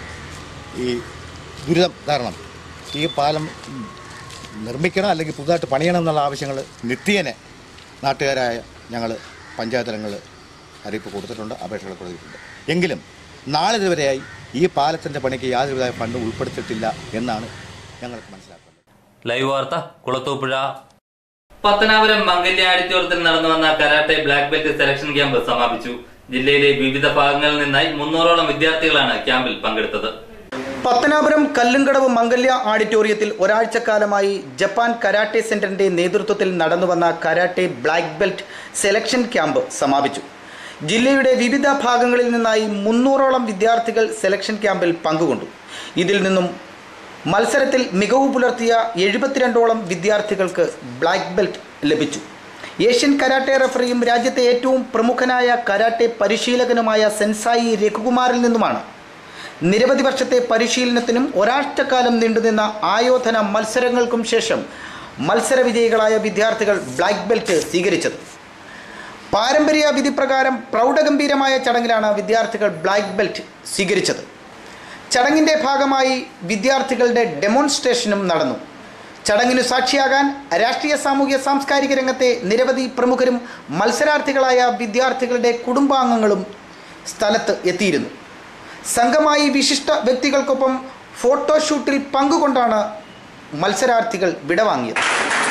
ഈ ദുരിതം കാരണം ഈ പാലം നിർമ്മിക്കണം അല്ലെങ്കിൽ പുതുതായിട്ട് പണിയണം എന്നുള്ള ആവശ്യങ്ങൾ നിത്യേന നാട്ടുകാരായ ഞങ്ങൾ പഞ്ചായത്ത് തലങ്ങളിൽ അറിയിപ്പ് കൊടുത്തിട്ടുണ്ട്, അപേക്ഷകൾ കൊടുത്തിട്ടുണ്ട്. എങ്കിലും നാളിതുവരെയായി ഈ പാലത്തിന്റെ പണിക്ക് യാതൊരുവിധ ഫണ്ട് ഉൾപ്പെടുത്തിയിട്ടില്ല എന്നാണ് ഞങ്ങൾക്ക് മനസ്സിലാക്കുന്നത്. ലൈവ് വാർത്ത കുളത്തൂപ്പുഴ. പത്തനാപുരം മംഗല്യ ആഡിറ്റോറിയത്തിൽ നടന്നു വന്ന karate black belt selection camp സമാപിച്ചു. ജില്ലയിലെ വിവിധ ഭാഗങ്ങളിൽ നിന്നായി 300ഓളം വിദ്യാർത്ഥികളാണ് ക്യാമ്പിൽ പങ്കെടുത്തത്. പത്തനാപുരം കല്ലുംകടവ് മംഗല്യ ഓഡിറ്റോറിയത്തിൽ ഒരാഴ്ചക്കാലമായി ജപ്പാൻ കരാട്ടെ സെന്ററിന്റെ നേതൃത്വത്തിൽ നടന്നുവന്ന karate black belt selection camp സമാപിച്ചു. ജില്ലയുടെ വിവിധ ഭാഗങ്ങളിൽ നിന്നായി 300ഓളം വിദ്യാർത്ഥികൾ സെലക്ഷൻ ക്യാമ്പിൽ പങ്കുകൊണ്ടു. ഇതിൽ നിന്നും മത്സരത്തിൽ മികവ് പുലർത്തിയ 72ഓളം വിദ്യാർത്ഥികൾക്ക് ബ്ലാക്ക് ബെൽറ്റ് ലഭിച്ചു. ഏഷ്യൻ കരാട്ടെ റഫറിയും രാജ്യത്തെ ഏറ്റവും പ്രമുഖനായ കരാട്ടെ പരിശീലകനുമായ സെൻസായി രഘുകുമാറിൽ നിന്നുമാണ് നിരവധി വർഷത്തെ പരിശീലനത്തിനും ഒരാഴ്ചക്കാലം നീണ്ടുനിന്ന ആയോധന മത്സരങ്ങൾക്കും ശേഷം മത്സര വിജയികളായ വിദ്യാർത്ഥികൾ ബ്ലാക്ക് ബെൽറ്റ് സ്വീകരിച്ചത്. പാരമ്പര്യ വിധി പ്രകാരം പ്രൗഢഗംഭീരമായ ചടങ്ങിലാണ് വിദ്യാർത്ഥികൾ ബ്ലാക്ക് ബെൽറ്റ് സ്വീകരിച്ചത്. ചടങ്ങിൻ്റെ ഭാഗമായി വിദ്യാർത്ഥികളുടെ ഡെമോൺസ്ട്രേഷനും നടന്നു. ചടങ്ങിനു സാക്ഷിയാകാൻ രാഷ്ട്രീയ സാമൂഹ്യ സാംസ്കാരിക രംഗത്തെ നിരവധി പ്രമുഖരും മത്സരാർത്ഥികളായ വിദ്യാർത്ഥികളുടെ കുടുംബാംഗങ്ങളും സ്ഥലത്ത് എത്തിയിരുന്നു. സംഘമായി വിശിഷ്ട വ്യക്തികൾക്കൊപ്പം ഫോട്ടോഷൂട്ടിൽ പങ്കുകൊണ്ടാണ് മത്സരാർത്ഥികൾ വിടവാങ്ങിയത്.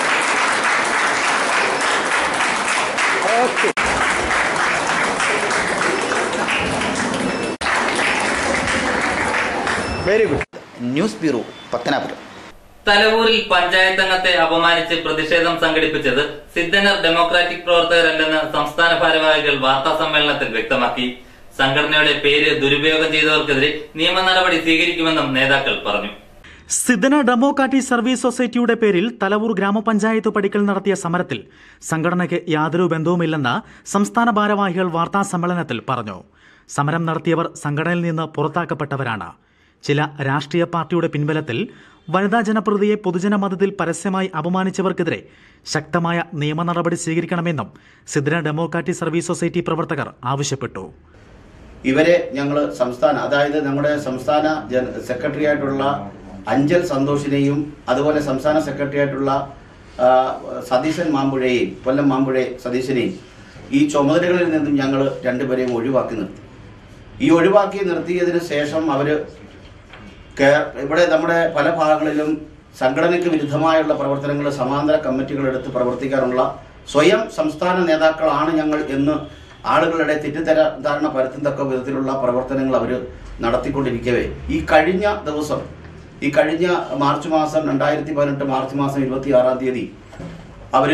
Very good. News bureau, Pathanapuram. തലവൂരിൽ പഞ്ചായത്ത് അംഗത്തെ അപമാനിച്ച് പ്രതിഷേധം സംഘടിപ്പിച്ചത് സിദ്ധനർ ഡെമോക്രാറ്റിക് പ്രവർത്തകരല്ലെന്ന് സംസ്ഥാന ഭാരവാഹികൾ വാർത്താ സമ്മേളനത്തിൽ വ്യക്തമാക്കി. സംഘടനയുടെ പേര് ദുരുപയോഗം ചെയ്തവർക്കെതിരെ നിയമ നടപടി സ്വീകരിക്കുമെന്നും നേതാക്കൾ പറഞ്ഞു. സിദ്ധന ഡെമോക്രാറ്റിക് സർവീസ് സൊസൈറ്റിയുടെ പേരിൽ തലവൂർ ഗ്രാമപഞ്ചായത്ത് പടിക്കൽ നടത്തിയ സമരത്തിൽ സംഘടനയ്ക്ക് യാതൊരു ബന്ധവുമില്ലെന്ന് സംസ്ഥാന ഭാരവാഹികൾ വാർത്താ സമ്മേളനത്തിൽ പറഞ്ഞു. സമരം നടത്തിയവർ സംഘടനയിൽ നിന്ന് പുറത്താക്കപ്പെട്ടവരാണ്. ചില രാഷ്ട്രീയ പാർട്ടിയുടെ പിൻബലത്തിൽ വനിതാ ജനപ്രതിയെ പൊതുജനമധ്യത്തിൽ പരസ്യമായി അപമാനിച്ചവർക്കെതിരെ ശക്തമായ നിയമ നടപടി സ്വീകരിക്കണമെന്നും സിദ്ധന ഡെമോക്രാറ്റിക് സർവീസ് സൊസൈറ്റി പ്രവർത്തകർ ആവശ്യപ്പെട്ടു. ഇവരെ ഞങ്ങൾ അതായത് നമ്മുടെ സംസ്ഥാന സെക്രട്ടറി ആയിട്ടുള്ള അഞ്ചൽ സന്തോഷിനെയും അതുപോലെ സംസ്ഥാന സെക്രട്ടറി ആയിട്ടുള്ള സതീശൻ മാമ്പുഴയെയും കൊല്ലം മാമ്പുഴ സതീശനെയും ഈ ചുമതലകളിൽ നിന്നും ഞങ്ങൾ രണ്ടുപേരെയും ഒഴിവാക്കി നിർത്തി. ഈ ഒഴിവാക്കി നിർത്തിയതിന് ശേഷം അവർ ഇവിടെ നമ്മുടെ പല ഭാഗങ്ങളിലും സംഘടനയ്ക്ക് വിരുദ്ധമായുള്ള പ്രവർത്തനങ്ങൾ സമാന്തര കമ്മിറ്റികൾ എടുത്ത് പ്രവർത്തിക്കാനുള്ള സ്വയം സംസ്ഥാന നേതാക്കളാണ് ഞങ്ങൾ എന്ന് ആളുകളുടെ തെറ്റിദ്ധാരണ പരത്തത്തക്ക വിധത്തിലുള്ള പ്രവർത്തനങ്ങൾ അവർ നടത്തിക്കൊണ്ടിരിക്കവേ ഈ കഴിഞ്ഞ മാർച്ച് മാസം 2018 മാർച്ച് മാസം 26-ാം തീയതി അവർ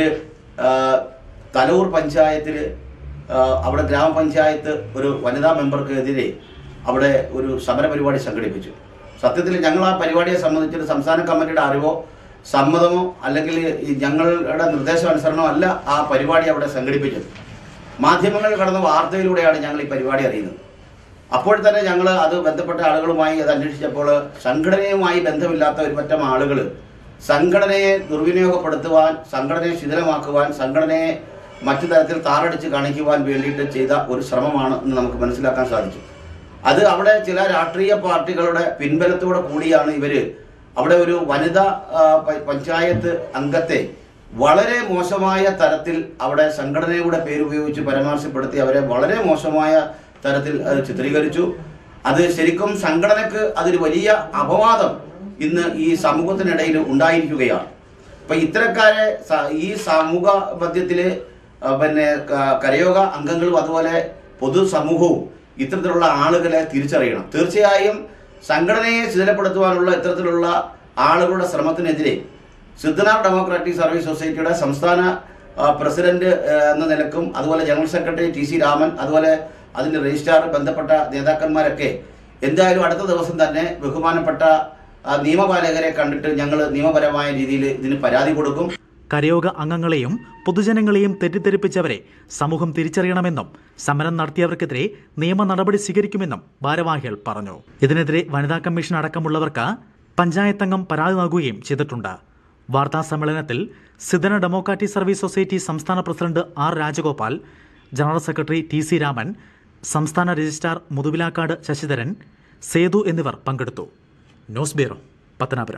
തലവൂർ പഞ്ചായത്തിൽ അവിടെ ഗ്രാമപഞ്ചായത്ത് ഒരു വനിതാ മെമ്പർക്കെതിരെ അവിടെ ഒരു സമരപരിപാടി സംഘടിപ്പിച്ചു. സത്യത്തിൽ ഞങ്ങൾ ആ പരിപാടിയെ സംബന്ധിച്ചിട്ട് സംസ്ഥാന കമ്മിറ്റിയുടെ അറിവോ സമ്മതമോ അല്ലെങ്കിൽ ഞങ്ങളുടെ നിർദ്ദേശാനുസരണമോ അല്ല ആ പരിപാടി അവിടെ സംഘടിപ്പിച്ചത്. മാധ്യമങ്ങൾ കടന്ന വാർത്തയിലൂടെയാണ് ഞങ്ങൾ ഈ പരിപാടി അറിയുന്നത്. അപ്പോൾ തന്നെ ഞങ്ങൾ അത് ബന്ധപ്പെട്ട ആളുകളുമായി അത് അന്വേഷിച്ചപ്പോൾ സംഘടനയുമായി ബന്ധമില്ലാത്ത ഒരു പറ്റം ആളുകൾ സംഘടനയെ ദുർവിനിയോഗപ്പെടുത്തുവാൻ, സംഘടനയെ ശിഥിലമാക്കുവാൻ, സംഘടനയെ മറ്റു തരത്തിൽ താറടിച്ച് കാണിക്കുവാൻ വേണ്ടിയിട്ട് ചെയ്ത ഒരു ശ്രമമാണ് എന്ന് നമുക്ക് മനസ്സിലാക്കാൻ സാധിക്കും. അത് അവിടെ ചില രാഷ്ട്രീയ പാർട്ടികളുടെ പിൻബലത്തോടെ കൂടിയാണ് ഇവര് അവിടെ ഒരു വനിതാ പഞ്ചായത്ത് അംഗത്തെ വളരെ മോശമായ തരത്തിൽ അവിടെ സംഘടനയുടെ പേരുപയോഗിച്ച് പരാമർശപ്പെടുത്തി അവരെ വളരെ മോശമായ തരത്തിൽ അത് ചിത്രീകരിച്ചു. അത് ശരിക്കും സംഘടനക്ക് അതൊരു വലിയ അപവാദം ഇന്ന് ഈ സമൂഹത്തിനിടയിൽ ഉണ്ടായിരിക്കുകയാണ്. അപ്പം ഇത്തരക്കാരെ ഈ സമൂഹ മധ്യത്തില് കരയോഗ അംഗങ്ങളും അതുപോലെ പൊതുസമൂഹവും ഇത്തരത്തിലുള്ള ആളുകളെ തിരിച്ചറിയണം. തീർച്ചയായും സംഘടനയെ ശിഥിലപ്പെടുത്തുവാനുള്ള ഇത്തരത്തിലുള്ള ആളുകളുടെ ശ്രമത്തിനെതിരെ സിദ്ധനാഥ് ഡെമോക്രാറ്റിക് സർവീസ് സൊസൈറ്റിയുടെ സംസ്ഥാന പ്രസിഡന്റ് എന്ന നിലക്കും അതുപോലെ ജനറൽ സെക്രട്ടറി TC രാമൻ അതുപോലെ അതിൻ്റെ രജിസ്ട്രാർ ബന്ധപ്പെട്ട നേതാക്കന്മാരൊക്കെ എന്തായാലും അടുത്ത ദിവസം തന്നെ ബഹുമാനപ്പെട്ട നിയമപാലകരെ കണ്ടിട്ട് ഞങ്ങൾ നിയമപരമായ രീതിയിൽ ഇതിന് പരാതി കൊടുക്കും. കരയോഗ അംഗങ്ങളെയും പൊതുജനങ്ങളെയും തെറ്റിദ്ധരിപ്പിച്ചവരെ സമൂഹം തിരിച്ചറിയണമെന്നും സമരം നടത്തിയവർക്കെതിരെ നിയമ നടപടി സ്വീകരിക്കുമെന്നും ഭാരവാഹികൾ പറഞ്ഞു. ഇതിനെതിരെ വനിതാ കമ്മീഷൻ അടക്കമുള്ളവർക്ക് പഞ്ചായത്തംഗം പരാതി നൽകുകയും ചെയ്തിട്ടുണ്ട്. വാർത്താ സമ്മേളനത്തിൽ സിദ്ധന ഡെമോക്രാറ്റിക് സർവീസ് സൊസൈറ്റി സംസ്ഥാന president R Rajagopal, general secretary TC Raman, സംസ്ഥാന രജിസ്ട്രാർ മുതുവിലാക്കാട് ശശിധരൻ, സേതു എന്നിവർ പങ്കെടുത്തു. News bureau, Pathanapuram.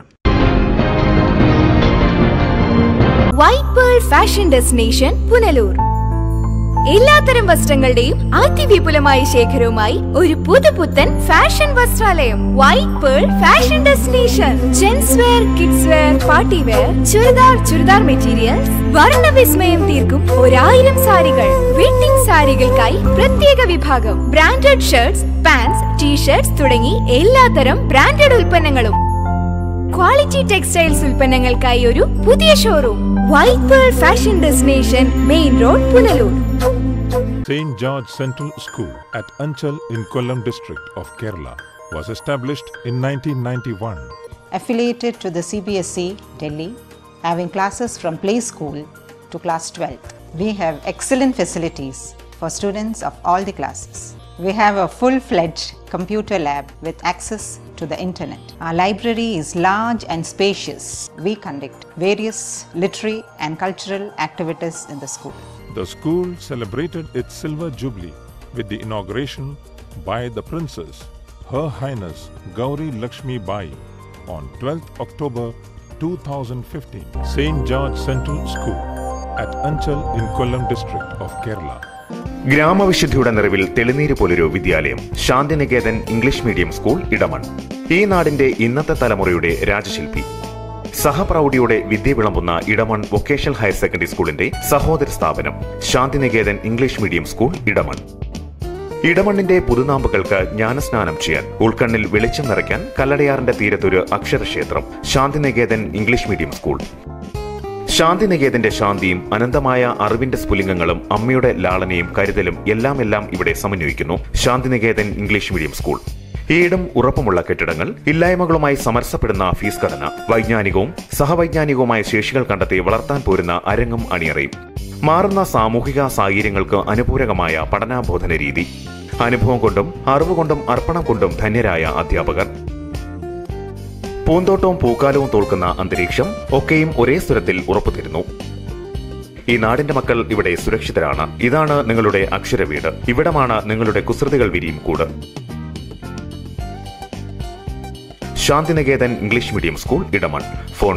White pearl fashion destination Punalur. എല്ലാത്തരം വസ്ത്രങ്ങളുടെയും അതിവിപുലമായ ശേഖരവുമായി ഒരു പുതുപുത്തൻ ഫാഷൻ വസ്ത്രാലയം. White pearl fashion destination. Gents wear, kids wear, party wear, churidar materials, വർണ്ണവിസ്മയം തീർക്കും 1000 സാരികൾ. വെഡിംഗ് സാരികൾക്കായി പ്രത്യേക വിഭാഗം. ബ്രാൻഡഡ് ഷർട്ട്സ്, പാന്റ്സ്, ടീഷർട്ട്സ് തുടങ്ങി എല്ലാത്തരം ബ്രാൻഡഡ് ഉൽപ്പന്നങ്ങളും. ക്വാളിറ്റി ടെക്സ്റ്റൈൽസ് ഉൽപ്പന്നങ്ങൾക്കായി ഒരു പുതിയ showroom. White pearl fashion destination, main road, Punalur. St. George Central School at Anchal in Kollam district of Kerala was established in 1991. Affiliated to the CBSE Delhi, having classes from play school to class 12. We have excellent facilities for students of all the classes. We have a full-fledged computer lab with access to the internet. Our library is large and spacious. We conduct various literary and cultural activities in the school. The school celebrated its silver jubilee with the inauguration by the Princess, Her Highness Gauri Lakshmi Bai, on 12th October 2015. St. George Central School at Anchal in Kollam district of Kerala. ഗ്രാമവിശുദ്ധിയുടെ നിറവിൽ തെളിനീര് പോലൊരു വിദ്യാലയം, Shantiniketan English medium school, Edamon. ഈ നാടിന്റെ ഇന്നത്തെ തലമുറയുടെ രാജശില്പി. സഹപ്രൗഢിയോടെ വിദ്യ വിളമ്പുന്ന ഇടമൺ വൊക്കേഷണൽ ഹയർ സെക്കൻഡറി സ്കൂളിന്റെ സഹോദര സ്ഥാപനം Shantiniketan English medium school, Edamon. ഇടമണ്ണിന്റെ പുതുനാമ്പുകൾക്ക് ജ്ഞാനസ്നാനം ചെയ്യാൻ, ഉൾക്കണ്ണിൽ വെളിച്ചം നിറയ്ക്കാൻ കല്ലടയാറിന്റെ തീരത്തൊരു അക്ഷരക്ഷേത്രം, ശാന്തിനികേതൻ ഇംഗ്ലീഷ് മീഡിയം സ്കൂൾ. ശാന്തിനികേതന്റെ ശാന്തിയും അനന്തമായ അറിവിന്റെ സ്ഫുലിംഗങ്ങളും അമ്മയുടെ ലാളനയും കരുതലും എല്ലാം ഇവിടെ സമന്വയിക്കുന്നു ശാന്തിനികേതൻ ഇംഗ്ലീഷ് മീഡിയം സ്കൂൾ. ഈടും ഉറപ്പുമുള്ള കെട്ടിടങ്ങൾ, ഇല്ലായ്മകളുമായി സമരസപ്പെടുന്ന ഫീസ് ഘടന, വൈജ്ഞാനികവും സഹവൈജ്ഞാനികവുമായ ശേഷികൾ കണ്ടെത്തി വളർത്താൻ പോരുന്ന അരങ്ങും അണിയറയും, മാറുന്ന സാമൂഹിക സാഹചര്യങ്ങൾക്ക് അനുപൂരകമായ പഠനാബോധന രീതി, അനുഭവം കൊണ്ടും അറിവുകൊണ്ടും അർപ്പണം കൊണ്ടും ധന്യരായ അധ്യാപകർ, പൂന്തോട്ടവും പൂക്കാലവും തോൽക്കുന്ന അന്തരീക്ഷം ഒക്കെയും ഒരേ സ്വരത്തിൽ ഉറപ്പുതരുന്നു. ഈ നാടിന്റെ മക്കൾ ഇവിടെ സുരക്ഷിതരാണ്. ഇതാണ് നിങ്ങളുടെ അക്ഷരവീട്. ഇവിടമാണ് നിങ്ങളുടെ കുസൃതികൾ വിരിയും കൂട്. Shantiniketan English medium school, Edamon. Phone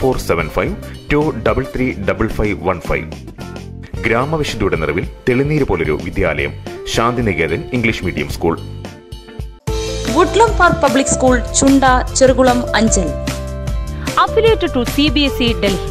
0475233515. ഗ്രാമവിശുദ്ധിയുടെ നിറവിൽ തെളിനീര് പോലൊരു വിദ്യാലയം, Shantiniketan English medium school. Woodland Park Public School, Chunda, Cherugulam, Anchal. Affiliated to CBSE Delhi.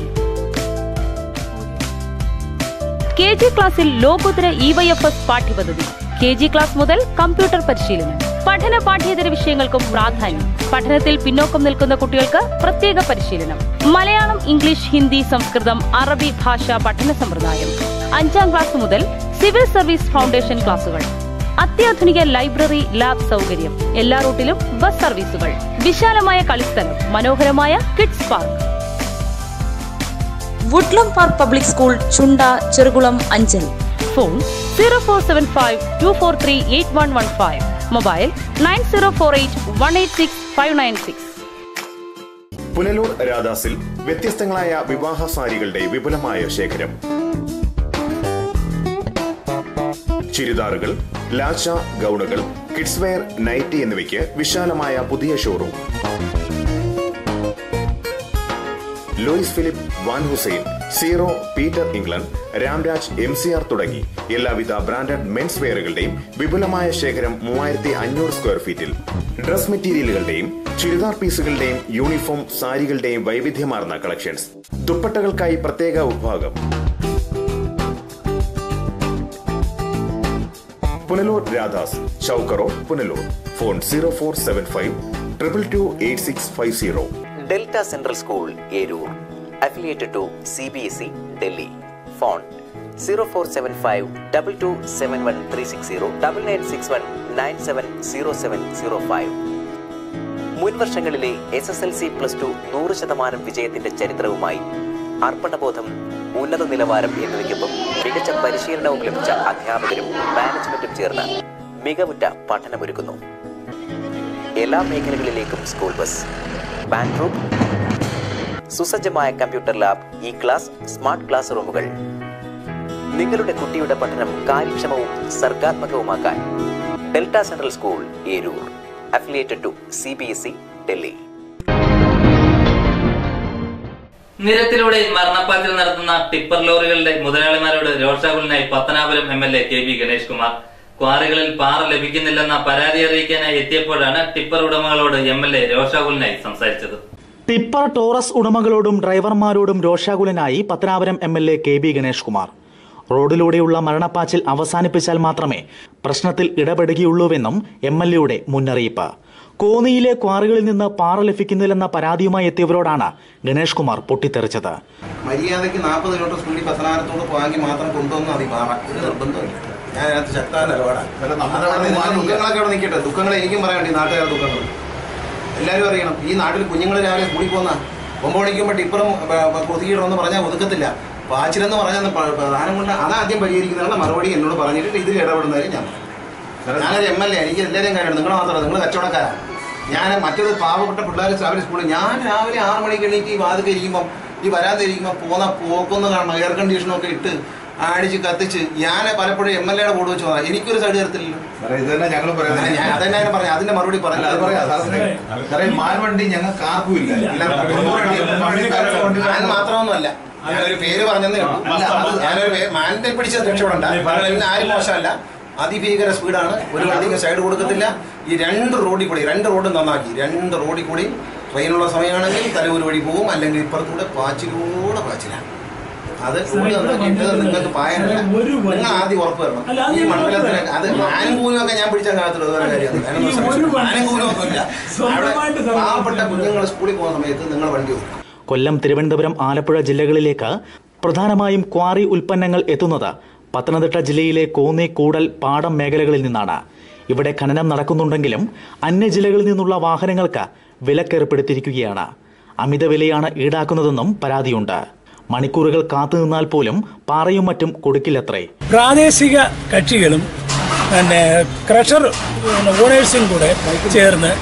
KG ക്ലാസ്സിൽ ലോകോത്തര EYFS പാഠ്യപദ്ധതി. KG ക്ലാസ് മുതൽ കമ്പ്യൂട്ടർ പരിശീലനം. പഠന പാഠ്യേതര വിഷയങ്ങൾക്കും പ്രാധാന്യം. പഠനത്തിൽ പിന്നോക്കം നിൽക്കുന്ന കുട്ടികൾക്ക് പ്രത്യേക പരിശീലനം. മലയാളം, ഇംഗ്ലീഷ്, ഹിന്ദി, സംസ്കൃതം, അറബി ഭാഷാ പഠന സമ്പ്രദായം. 5ാം ക്ലാസ് മുതൽ സിവിൽ സർവീസ് ഫൗണ്ടേഷൻ ക്ലാസുകൾ. അത്യാധുനിക ലൈബ്രറി, ലാബ് സൗകര്യം. എല്ലാ റൂട്ടിലും ബസ് സർവീസുകൾ. വിശാലമായ കളിസ്ഥലം. മനോഹരമായ kids park. Woodland Park Public School, Chunda, Cherugulam, Anchal. Phone 047524381115. Mobile 9048186596. Punalur രാധാസിൽ വ്യത്യസ്തങ്ങളായ വിവാഹ സാരികളുടെ വിപുലമായ ശേഖരം. ചുരിദാറുകൾ, ലാച്ച, ഗൗണുകൾ, കിഡ്സ് വെയർ, നൈറ്റി എന്നിവയ്ക്ക് വിശാലമായ പുതിയ showroom. Louis Philippe, Van Heusen, സീറോ, പീറ്റർ ഇംഗ്ലണ്ട്, രാംരാജ്, MCR തുടങ്ങി എല്ലാവിധ ബ്രാൻഡഡ് മെൻസ് വെയറുകളുടെയും വിപുലമായ ശേഖരം 3500 സ്ക്വയർ ഫീറ്റിൽ. ഡ്രസ് മെറ്റീരിയലുകളുടെയും ചുരിദാർ പീസുകളുടെയും യൂണിഫോം, സാരികളുടെയും വൈവിധ്യമാർന്ന കളക്ഷൻസ്. ദുപ്പട്ടകൾക്കായി പ്രത്യേക വിഭാഗം. Punalur Radhas, Chowk road, Punalur. Phone 0475 222 8650. Delta central school, Eroor. Affiliated to CBSE, Delhi. Phone 0475 2271 9961 970705. മുൻവർഷങ്ങളിലെ SSLC +2 100% വിജയത്തിന്റെ ചരിത്രവുമായി അർപ്പണബോധം, ഉന്നത നിലവാരം എന്നിവയ്ക്കൊപ്പം മികച്ച പരിശീലനവും ലഭിച്ച അധ്യാപകരും മാനേജ്മെന്റും ചേർന്ന് മികവുറ്റ പഠനമൊരുക്കുന്നു. എല്ലാ മേഖലകളിലേക്കും സ്കൂൾ ബസ്, ബാങ്ക് റൂം, സുസജ്ജമായ കമ്പ്യൂട്ടർ ലാബ്, E-ക്ലാസ്, സ്മാർട്ട് ക്ലാസ് റൂമുകൾ. നിങ്ങളുടെ കുട്ടിയുടെ പഠനം കാര്യക്ഷമവും സർഗാത്മകവുമാക്കാൻ Delta central school, Eroor. Affiliated to CBSE, Delhi. നിരത്തിലൂടെ മരണപ്പാച്ചിൽ നടത്തുന്ന ടിപ്പർ ലോറികളുടെ മുതലാളിമാരോട് രോഷാകുലനായി പത്തനാപുരം MLA KV ഗണേഷ് കുമാർ. ക്വാറികളിൽ പാറ ലഭിക്കുന്നില്ലെന്ന പരാതി അറിയിക്കാനായി എത്തിയപ്പോഴാണ് ടിപ്പർ ഉടമകളോട് MLA രോഷാകുലനായി സംസാരിച്ചത്. ടിപ്പർ ടോറസ് ഉടമകളോടും ഡ്രൈവർമാരോടും രോഷാകുലനായി പത്തനാപുരം MLA KV ഗണേഷ് കുമാർ. റോഡിലൂടെയുള്ള മരണപ്പാച്ചിൽ അവസാനിപ്പിച്ചാൽ മാത്രമേ പ്രശ്നത്തിൽ ഇടപെടുകയുള്ളൂവെന്നും MLAയുടെ മുന്നറിയിപ്പ്. കോന്നിയിലെ ക്വാറികളിൽ നിന്ന് പാറ ലഭിക്കുന്നില്ലെന്ന പരാതിയുമായി എത്തിയവരോടാണ് ഗണേഷ് കുമാർ പൊട്ടിത്തെറിച്ചത്. മര്യാദയ്ക്ക് 40 കിലോമീറ്റർ സ്പീഡിൽ പത്തനാപുരത്തോട് പോകാമെങ്കിൽ മാത്രം കൊണ്ടുവന്നാൽ മതി പാറ. ഒരു നിർബന്ധമില്ല. ഞാൻ അതിനകത്ത് ശക്തമായ നിലപാടാണ്. ദുഃഖങ്ങളൊക്കെ അവിടെ നിൽക്കട്ടെ. ദുഃഖങ്ങൾ എനിക്കും പറയാനുണ്ട്. ഈ നാട്ടുകാരുടെ ദുഃഖങ്ങൾ എല്ലാവരും അറിയണം. ഈ നാട്ടിൽ കുഞ്ഞുങ്ങൾ രാവിലെ സ്കൂളിൽ പോകുന്ന 9 മണിക്കുമ്പോൾ ടിപ്പറും കൊതുകിടണമെന്ന് പറഞ്ഞാൽ ഒതുക്കത്തില്ല. പാച്ചിലെന്ന് പറഞ്ഞാൽ പ്രധാനം കൊണ്ട് അതാദ്യം പരിഹരിക്കുന്നതിനുള്ള മറുപടി എന്നോട് പറഞ്ഞിട്ട് ഇതിൽ ഇടപെടുന്നതായി ഞാനൊരു MLA. എനിക്ക് എല്ലാവരെയും കാര്യമാണ്. നിങ്ങൾ മാത്രമല്ല, നിങ്ങൾ കച്ചവടക്കാരാണ്. ഞാൻ മറ്റൊരു പാവപ്പെട്ട പിള്ളേർ രാവിലെ സ്കൂളിൽ ഞാൻ രാവിലെ 6 മണിക്ക് എണീറ്റ് ഈ വാതിക്കെ ഇരിക്കുമ്പം ഈ വരാതിരിക്കുമ്പോൾ പോക്കൊന്ന് കാണണം. എയർ കണ്ടീഷനൊക്കെ ഇട്ട് അടിച്ച് കത്തിച്ച് ഞാൻ പലപ്പോഴും MLAയുടെ ബോർഡ് വെച്ച് പോകാം. എനിക്കൊരു സൈഡ് തരത്തില്ലല്ലോ. അതന്നെ പറഞ്ഞു. അതിന്റെ മറുപടി പറഞ്ഞു. മാൻവണ്ടി ഞങ്ങൾക്ക് ആർക്കും ഇല്ല. ഞാൻ മാത്രമൊന്നുമല്ല, ഞാനൊരു പേര് പറഞ്ഞതേ ഉള്ളൂ. ഞാനൊരു മാനിനെ പിടിച്ച് രക്ഷപ്പെടണ്ട. ആരും മോശമല്ല. അതിഭീകര സ്പീഡാണ്. ഒരു വണ്ടിക്ക് സൈഡ് കൊടുക്കത്തില്ല. ഈ 2 റോഡിൽ കൂടി 2 റോഡും നന്നാക്കി. 2 റോഡിൽ കൂടി ട്രെയിനുള്ള സമയമാണെങ്കിൽ തലൂർ വഴി പോകും, അല്ലെങ്കിൽ ഇപ്പുറത്തൂടെ പാച്ചിലാണ്. അത് റോഡ് നന്നാക്കിയിട്ട് നിങ്ങൾക്ക് പായാനല്ല. നിങ്ങൾ ആദ്യം ഉറപ്പ് തരണം. ഈ മണ്ഡലത്തിലൊക്കെ അത് മാനും കൂനുമൊക്കെ ഞാൻ പിടിച്ചാൽ കാലത്തുള്ളത് വേറെ കാര്യമാണ്. മാനും കൂനുമൊക്കെ ഇല്ല. അവിടെ പാവപ്പെട്ട കുഞ്ഞുങ്ങൾ സ്കൂളിൽ പോകുന്ന സമയത്ത് നിങ്ങൾ വണ്ടി പോകും. കൊല്ലം, തിരുവനന്തപുരം, ആലപ്പുഴ ജില്ലകളിലേക്ക് പ്രധാനമായും ക്വാറി ഉൽപ്പന്നങ്ങൾ എത്തുന്നത് പത്തനംതിട്ട ജില്ലയിലെ കോന്നി, കൂടൽ, പാടം മേഖലകളിൽ നിന്നാണ്. ഇവിടെ ഖനനം നടക്കുന്നുണ്ടെങ്കിലും അന്യ ജില്ലകളിൽ നിന്നുള്ള വാഹനങ്ങൾക്ക് വിലക്കേർപ്പെടുത്തിയിരിക്കുകയാണ്. അമിത വിലയാണ് ഈടാക്കുന്നതെന്നും പരാതിയുണ്ട്. മണിക്കൂറുകൾ കാത്തുനിന്നാൽ പോലും പാറയും മറ്റും കൊടുക്കില്ലത്രേ. പ്രാദേശിക കക്ഷികളും ക്രഷർ ഓണേഴ്സും കൂടെ ചേർന്ന്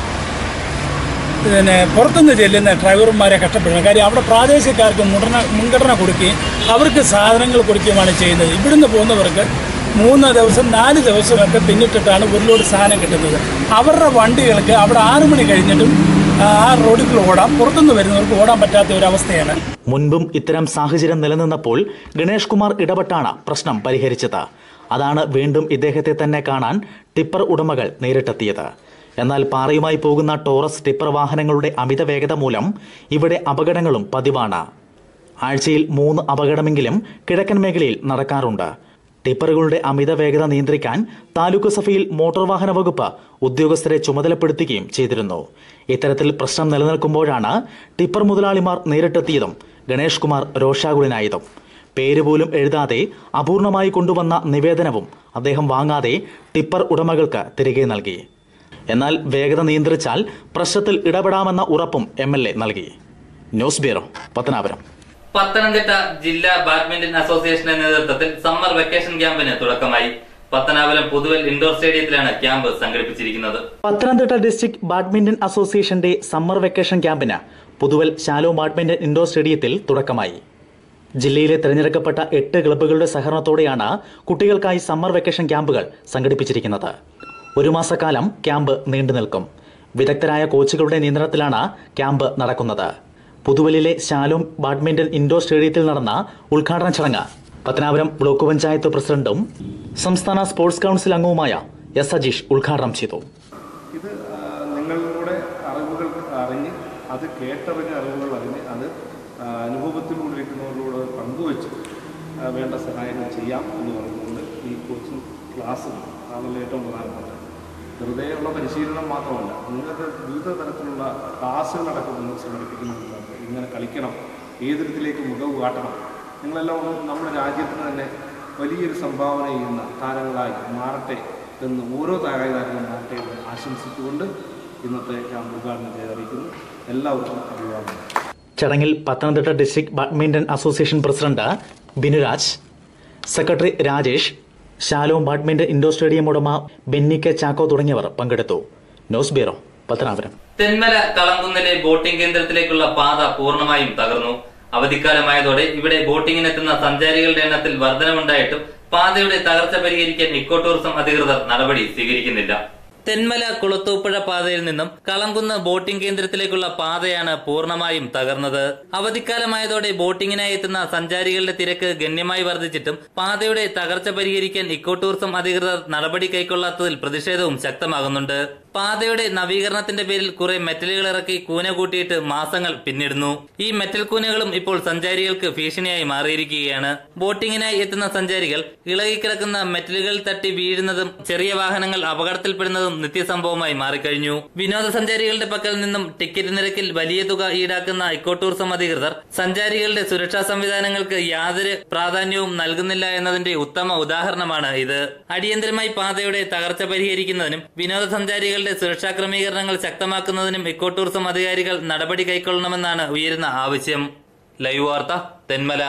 പുറത്തുനിന്ന് ചെല്ലുന്ന ഡ്രൈവർമാരെ കഷ്ടപ്പെടുന്നത്. കാര്യം അവിടെ പ്രാദേശികക്കാർക്ക് മുൻഗണന കൊടുക്കുകയും അവർക്ക് സാധനങ്ങൾ കൊടുക്കുകയുമാണ് ചെയ്യുന്നത്. ഇവിടുന്ന് പോകുന്നവർക്ക് 3 ദിവസം 4 ദിവസമൊക്കെ പിന്നിട്ടിട്ടാണ് ഒരു ലോഡ് സാധനം കിട്ടുന്നത്. അവരുടെ വണ്ടികൾക്ക് അവിടെ 6 മണി കഴിഞ്ഞിട്ടും ആ റോഡിൽ ഓടാം, പുറത്തുനിന്ന് വരുന്നവർക്ക് ഓടാൻ പറ്റാത്ത ഒരു അവസ്ഥയാണ്. മുൻപും ഇത്തരം സാഹചര്യം നിലനിന്നപ്പോൾ ഗണേഷ് കുമാർ ഇടപെട്ടാണ് പ്രശ്നം പരിഹരിച്ചത്. അതാണ് വീണ്ടും ഇദ്ദേഹത്തെ തന്നെ കാണാൻ ടിപ്പർ ഉടമകൾ നേരിട്ടെത്തിയത്. എന്നാൽ പാറയുമായി പോകുന്ന ടോറസ് ടിപ്പർ വാഹനങ്ങളുടെ അമിത വേഗത മൂലം ഇവിടെ അപകടങ്ങളും പതിവാണ്. ആഴ്ചയിൽ 3 അപകടമെങ്കിലും കിഴക്കൻ മേഖലയിൽ നടക്കാറുണ്ട്. ടിപ്പറുകളുടെ അമിത വേഗത നിയന്ത്രിക്കാൻ താലൂക്ക് സഭയിൽ മോട്ടോർ വാഹന വകുപ്പ് ഉദ്യോഗസ്ഥരെ ചുമതലപ്പെടുത്തുകയും ചെയ്തിരുന്നു. ഇത്തരത്തിൽ പ്രശ്നം നിലനിൽക്കുമ്പോഴാണ് ടിപ്പർ മുതലാളിമാർ നേരിട്ടെത്തിയതും ഗണേഷ് കുമാർ രോഷാകുലനായതും. പേരുപോലും എഴുതാതെ അപൂർണമായി കൊണ്ടുവന്ന നിവേദനവും അദ്ദേഹം വാങ്ങാതെ ടിപ്പർ ഉടമകൾക്ക് തിരികെ നൽകി. എന്നാൽ വേഗത നിയന്ത്രിച്ചാൽ പ്രശ്നത്തിൽ ഇടപെടാമെന്ന ഉറപ്പും MLA നൽകി. News bureau, Pathanapuram. പത്തനംതിട്ട ജില്ലാ ബാഡ്മിന്റൺ അസോസിയേഷന്റെ നേതൃത്വത്തിൽ സമ്മർ വെക്കേഷൻ ക്യാമ്പിന് തുടക്കമായി. പത്തനാപുരം പുതുവൽ ഇൻഡോർ സ്റ്റേഡിയത്തിലാണ് ക്യാമ്പ് സംഘടിപ്പിച്ചിരിക്കുന്നത്. പത്തനംതിട്ട ഡിസ്ട്രിക്ട് ബാഡ്മിന്റൺ അസോസിയേഷന്റെ സമ്മർ വെക്കേഷൻ ക്യാമ്പിന് പുതുവൽ ശാലോ ബാഡ്മിന്റൺ ഇൻഡോർ സ്റ്റേഡിയത്തിൽ തുടക്കമായി. ജില്ലയിലെ തിരഞ്ഞെടുക്കപ്പെട്ട 8 ക്ലബ്ബുകളുടെ സഹകരണത്തോടെയാണ് കുട്ടികൾക്കായി സമ്മർ വെക്കേഷൻ ക്യാമ്പുകൾ സംഘടിപ്പിച്ചിരിക്കുന്നത്. 1 മാസക്കാലം ക്യാമ്പ് നീണ്ടുനിൽക്കും. വിദഗ്ധരായ കോച്ചുകളുടെ നിയന്ത്രണത്തിലാണ് ക്യാമ്പ് നടക്കുന്നത്. പുതുവലിയിലെ ശാലോം ബാഡ്മിന്റൺ ഇൻഡോർ സ്റ്റേഡിയത്തിൽ നടന്ന ഉദ്ഘാടന ചടങ്ങ് പത്തനാപുരം ബ്ലോക്ക് പഞ്ചായത്ത് പ്രസിഡന്റും സംസ്ഥാന സ്പോർട്സ് കൗൺസിൽ അംഗവുമായ എസ് സജീഷ് ഉദ്ഘാടനം ചെയ്തു. ഇത് നിങ്ങളുടെ അറിവുകൾ അറിഞ്ഞ് അത് കേട്ടറിഞ്ഞ അറിവുകൾ അറിഞ്ഞ് അത് അനുഭവത്തിലൂടെയിരിക്കുന്നവരോട് പങ്കുവെച്ച് വേണ്ട സഹായങ്ങൾ ചെയ്യാം എന്ന് പറഞ്ഞുകൊണ്ട് ഈ കോച്ചിങ് ക്ലാസ് ആണല്ലോ ഏറ്റവും പ്രധാനപ്പെട്ടത്. വെറുതെയുള്ള പരിശീലനം മാത്രമല്ല, നിങ്ങൾക്ക് വിവിധ തരത്തിലുള്ള ക്ലാസ്സുകൾ അടക്കം നിങ്ങൾ സംഘടിപ്പിക്കുന്നുണ്ട്. ഇങ്ങനെ കളിക്കണം, ഏത് രീതിയിലേക്ക് മികവ് കാട്ടണം, നിങ്ങളെല്ലാം നമ്മുടെ രാജ്യത്തിന് തന്നെ വലിയൊരു സംഭാവന ചെയ്യുന്ന താരങ്ങളായി മാറട്ടെ എന്ന് ഓരോ താരങ്ങളും മാറട്ടെ എന്ന് ആശംസിച്ചുകൊണ്ട് ഇന്നത്തെ ക്യാമ്പ് ഉദ്ഘാടനം ചെയ്തറിയിക്കുന്നു. എല്ലാവർക്കും അഭിവാദനം. ചടങ്ങിൽ Pathanamthitta district badminton association president Binuraj, secretary Rajesh, Shalom badminton indoor stadium ഉടമ ബെന്നി കെ ചാക്കോ തുടങ്ങിയവർ പങ്കെടുത്തു. News bureau, Pathanapuram. തെന്മല കളങ്കുന്നിലെ ബോട്ടിംഗ് കേന്ദ്രത്തിലേക്കുള്ള പാത പൂർണ്ണമായും തകർന്നു. അവധിക്കാലമായതോടെ ഇവിടെ ബോട്ടിങ്ങിനെത്തുന്ന സഞ്ചാരികളുടെ എണ്ണത്തിൽ വർധനമുണ്ടായിട്ടും പാതയുടെ തകർച്ച പരിഹരിക്കാൻ ഇക്കോ ടൂറിസം അധികൃതർ നടപടി സ്വീകരിക്കുന്നില്ല. തെന്മല കുളത്തൂപ്പുഴ പാതയിൽ നിന്നും കളങ്കുന്ന് ബോട്ടിംഗ് കേന്ദ്രത്തിലേക്കുള്ള പാതയാണ് പൂർണ്ണമായും തകർന്നത്. അവധിക്കാലമായതോടെ ബോട്ടിങ്ങിനായി എത്തുന്ന സഞ്ചാരികളുടെ തിരക്ക് ഗണ്യമായി വർദ്ധിച്ചിട്ടും പാതയുടെ തകർച്ച പരിഹരിക്കാൻ ഇക്കോ ടൂറിസം അധികൃതർ നടപടി കൈക്കൊള്ളാത്തതിൽ പ്രതിഷേധവും ശക്തമാകുന്നുണ്ട്. പാതയുടെ നവീകരണത്തിന്റെ പേരിൽ കുറെ മെറ്റലുകൾ ഇറക്കി കൂന കൂട്ടിയിട്ട് മാസങ്ങൾ പിന്നിടുന്നു. ഈ മെറ്റൽ കൂനകളും ഇപ്പോൾ സഞ്ചാരികൾക്ക് ഭീഷണിയായി മാറിയിരിക്കുകയാണ്. ബോട്ടിങ്ങിനായി എത്തുന്ന സഞ്ചാരികൾ ഇളകിക്കിടക്കുന്ന മെറ്റലുകൾ തട്ടി വീഴുന്നതും ചെറിയ വാഹനങ്ങൾ അപകടത്തിൽപ്പെടുന്നതും നിത്യസംഭവമായി മാറിക്കഴിഞ്ഞു. വിനോദസഞ്ചാരികളുടെ പക്കൽ നിന്നും ടിക്കറ്റ് നിരക്കിൽ വലിയ തുക ഈടാക്കുന്ന ഇക്കോ ടൂറിസം അധികൃതർ സഞ്ചാരികളുടെ സുരക്ഷാ സംവിധാനങ്ങൾക്ക് യാതൊരു പ്രാധാന്യവും നൽകുന്നില്ല എന്നതിന്റെ ഉത്തമ ഉദാഹരണമാണ് ഇത്. അടിയന്തരമായി പാതയുടെ തകർച്ച പരിഹരിക്കുന്നതിനും വിനോദസഞ്ചാരികളുടെ സുരക്ഷാ ക്രമീകരണങ്ങൾ ശക്തമാക്കുന്നതിനും ഇക്കോ ടൂറിസം അധികാരികൾ നടപടി കൈക്കൊള്ളണമെന്നാണ് ഉയരുന്ന ആവശ്യം. ലൈവ് വാർത്ത, തെന്മല.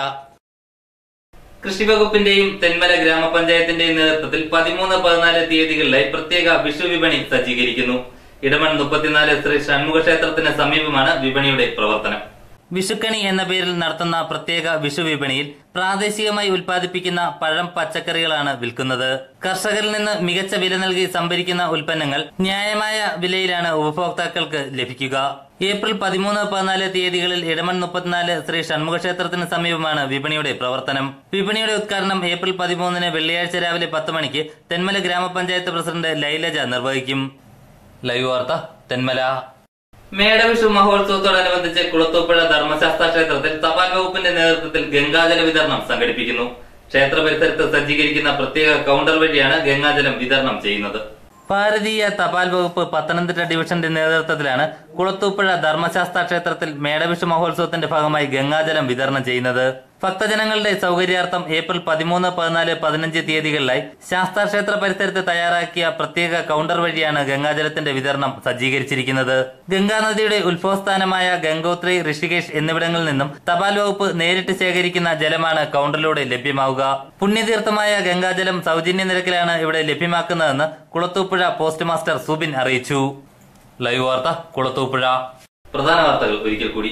കൃഷിവകുപ്പിന്റെയും തെന്മല ഗ്രാമപഞ്ചായത്തിന്റെയും നേതൃത്വത്തിൽ 13-14 തീയതികളിലായി പ്രത്യേക വിഷു വിപണി സജ്ജീകരിക്കുന്നു. ഇടമൺ 34 ശ്രീ ഷൺമുഖ ക്ഷേത്രത്തിന് സമീപമാണ് വിപണിയുടെ പ്രവർത്തനം. വിഷുക്കണി എന്ന പേരിൽ നടത്തുന്ന പ്രത്യേക വിഷു വിപണിയിൽ പ്രാദേശികമായി ഉൽപ്പാദിപ്പിക്കുന്ന പഴം, പച്ചക്കറികളാണ് വിൽക്കുന്നത്. കർഷകരിൽ നിന്ന് മികച്ച വില നൽകി സംഭരിക്കുന്ന ഉൽപ്പന്നങ്ങൾ ന്യായമായ വിലയിലാണ് ഉപഭോക്താക്കൾക്ക് ലഭിക്കുക. ഏപ്രിൽ 13-14 തീയതികളിൽ ഇടമൺ 34 ശ്രീ ഷൺമുഖ ക്ഷേത്രത്തിന് സമീപമാണ് വിപണിയുടെ പ്രവർത്തനം. വിപണിയുടെ ഉദ്ഘാടനം ഏപ്രിൽ 13 വെള്ളിയാഴ്ച രാവിലെ 10 മണിക്ക് തെന്മല ഗ്രാമപഞ്ചായത്ത് പ്രസിഡന്റ് ലൈലജ നിർവഹിക്കും. ലൈവ് വാർത്ത, തെന്മല. മേടവിഷു മഹോത്സവത്തോടനുബന്ധിച്ച് കുളത്തൂപ്പുഴ ധർമ്മശാസ്ത്ര ക്ഷേത്രത്തിൽ തപാൽ വകുപ്പിന്റെ നേതൃത്വത്തിൽ ഗംഗാജല വിതരണം സംഘടിപ്പിക്കുന്നു. ക്ഷേത്ര പരിസരത്ത് സജ്ജീകരിക്കുന്ന പ്രത്യേക കൗണ്ടർ വഴിയാണ് ഗംഗാജലം വിതരണം ചെയ്യുന്നത്. ഭാരതീയ തപാൽ വകുപ്പ് പത്തനംതിട്ട ഡിവിഷന്റെ നേതൃത്വത്തിലാണ് കുളത്തൂപ്പുഴ ധർമ്മശാസ്ത്ര ക്ഷേത്രത്തിൽ മേടവിഷു മഹോത്സവത്തിന്റെ ഭാഗമായി ഗംഗാജലം വിതരണം ചെയ്യുന്നത്. ഭക്തജനങ്ങളുടെ സൗകര്യാർത്ഥം ഏപ്രിൽ 13, 14, 15 തീയതികളിലായി ശാസ്താക്ഷേത്ര പരിസരത്ത് തയ്യാറാക്കിയ പ്രത്യേക കൗണ്ടർ വഴിയാണ് ഗംഗാജലത്തിന്റെ വിതരണം സജ്ജീകരിച്ചിരിക്കുന്നത്. ഗംഗാനദിയുടെ ഉത്ഭവസ്ഥാനമായ ഗംഗോത്രി, ഋഷികേശ് എന്നിവിടങ്ങളിൽ നിന്നും തപാൽ വകുപ്പ് നേരിട്ട് ശേഖരിക്കുന്ന ജലമാണ് കൗണ്ടറിലൂടെ ലഭ്യമാവുക. പുണ്യതീർത്ഥമായ ഗംഗാജലം സൗജന്യ നിരക്കിലാണ് ഇവിടെ ലഭ്യമാക്കുന്നതെന്ന് കുളത്തൂപ്പുഴ പോസ്റ്റ് മാസ്റ്റർ സുബിൻ അറിയിച്ചു. ലൈവ് വാർത്ത, കുളത്തൂപ്പുഴ. പ്രധാന വാർത്തകൾ ഒരിക്കൽ കൂടി.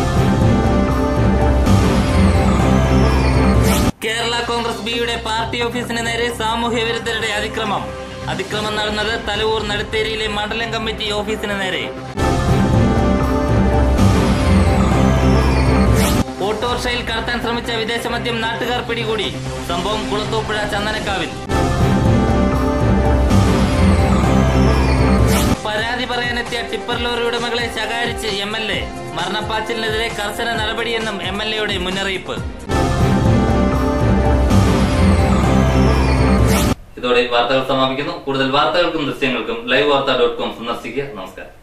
കേരള കോൺഗ്രസ് ബിയുടെ പാർട്ടി ഓഫീസിന് നേരെ സാമൂഹ്യ വിരുദ്ധരുടെ അതിക്രമം നടന്നത് തലവൂർ നടുത്തേരിയിലെ മണ്ഡലം കമ്മിറ്റി ഓഫീസിന് നേരെ. ഓട്ടോറിക്ഷയിൽ കടത്താൻ ശ്രമിച്ച വിദേശ മദ്യം നാട്ടുകാർ പിടികൂടി. സംഭവം കുളത്തൂപ്പുഴ ചന്ദനക്കാവിൽ. പരാതി പറയാനെത്തിയ ടിപ്പർ ലോറി ഉടമകളെ ശകാരിച്ച് MLA. മരണപ്പാച്ചിലിനെതിരെ കർശന നടപടിയെന്നും MLAയുടെ മുന്നറിയിപ്പ്. ഇതോടെ വാർത്തകൾ സമാപിക്കുന്നു. കൂടുതൽ വാർത്തകൾക്കും ദൃശ്യങ്ങൾക്കും livevarta.com സന്ദർശിക്കുക. നമസ്കാരം.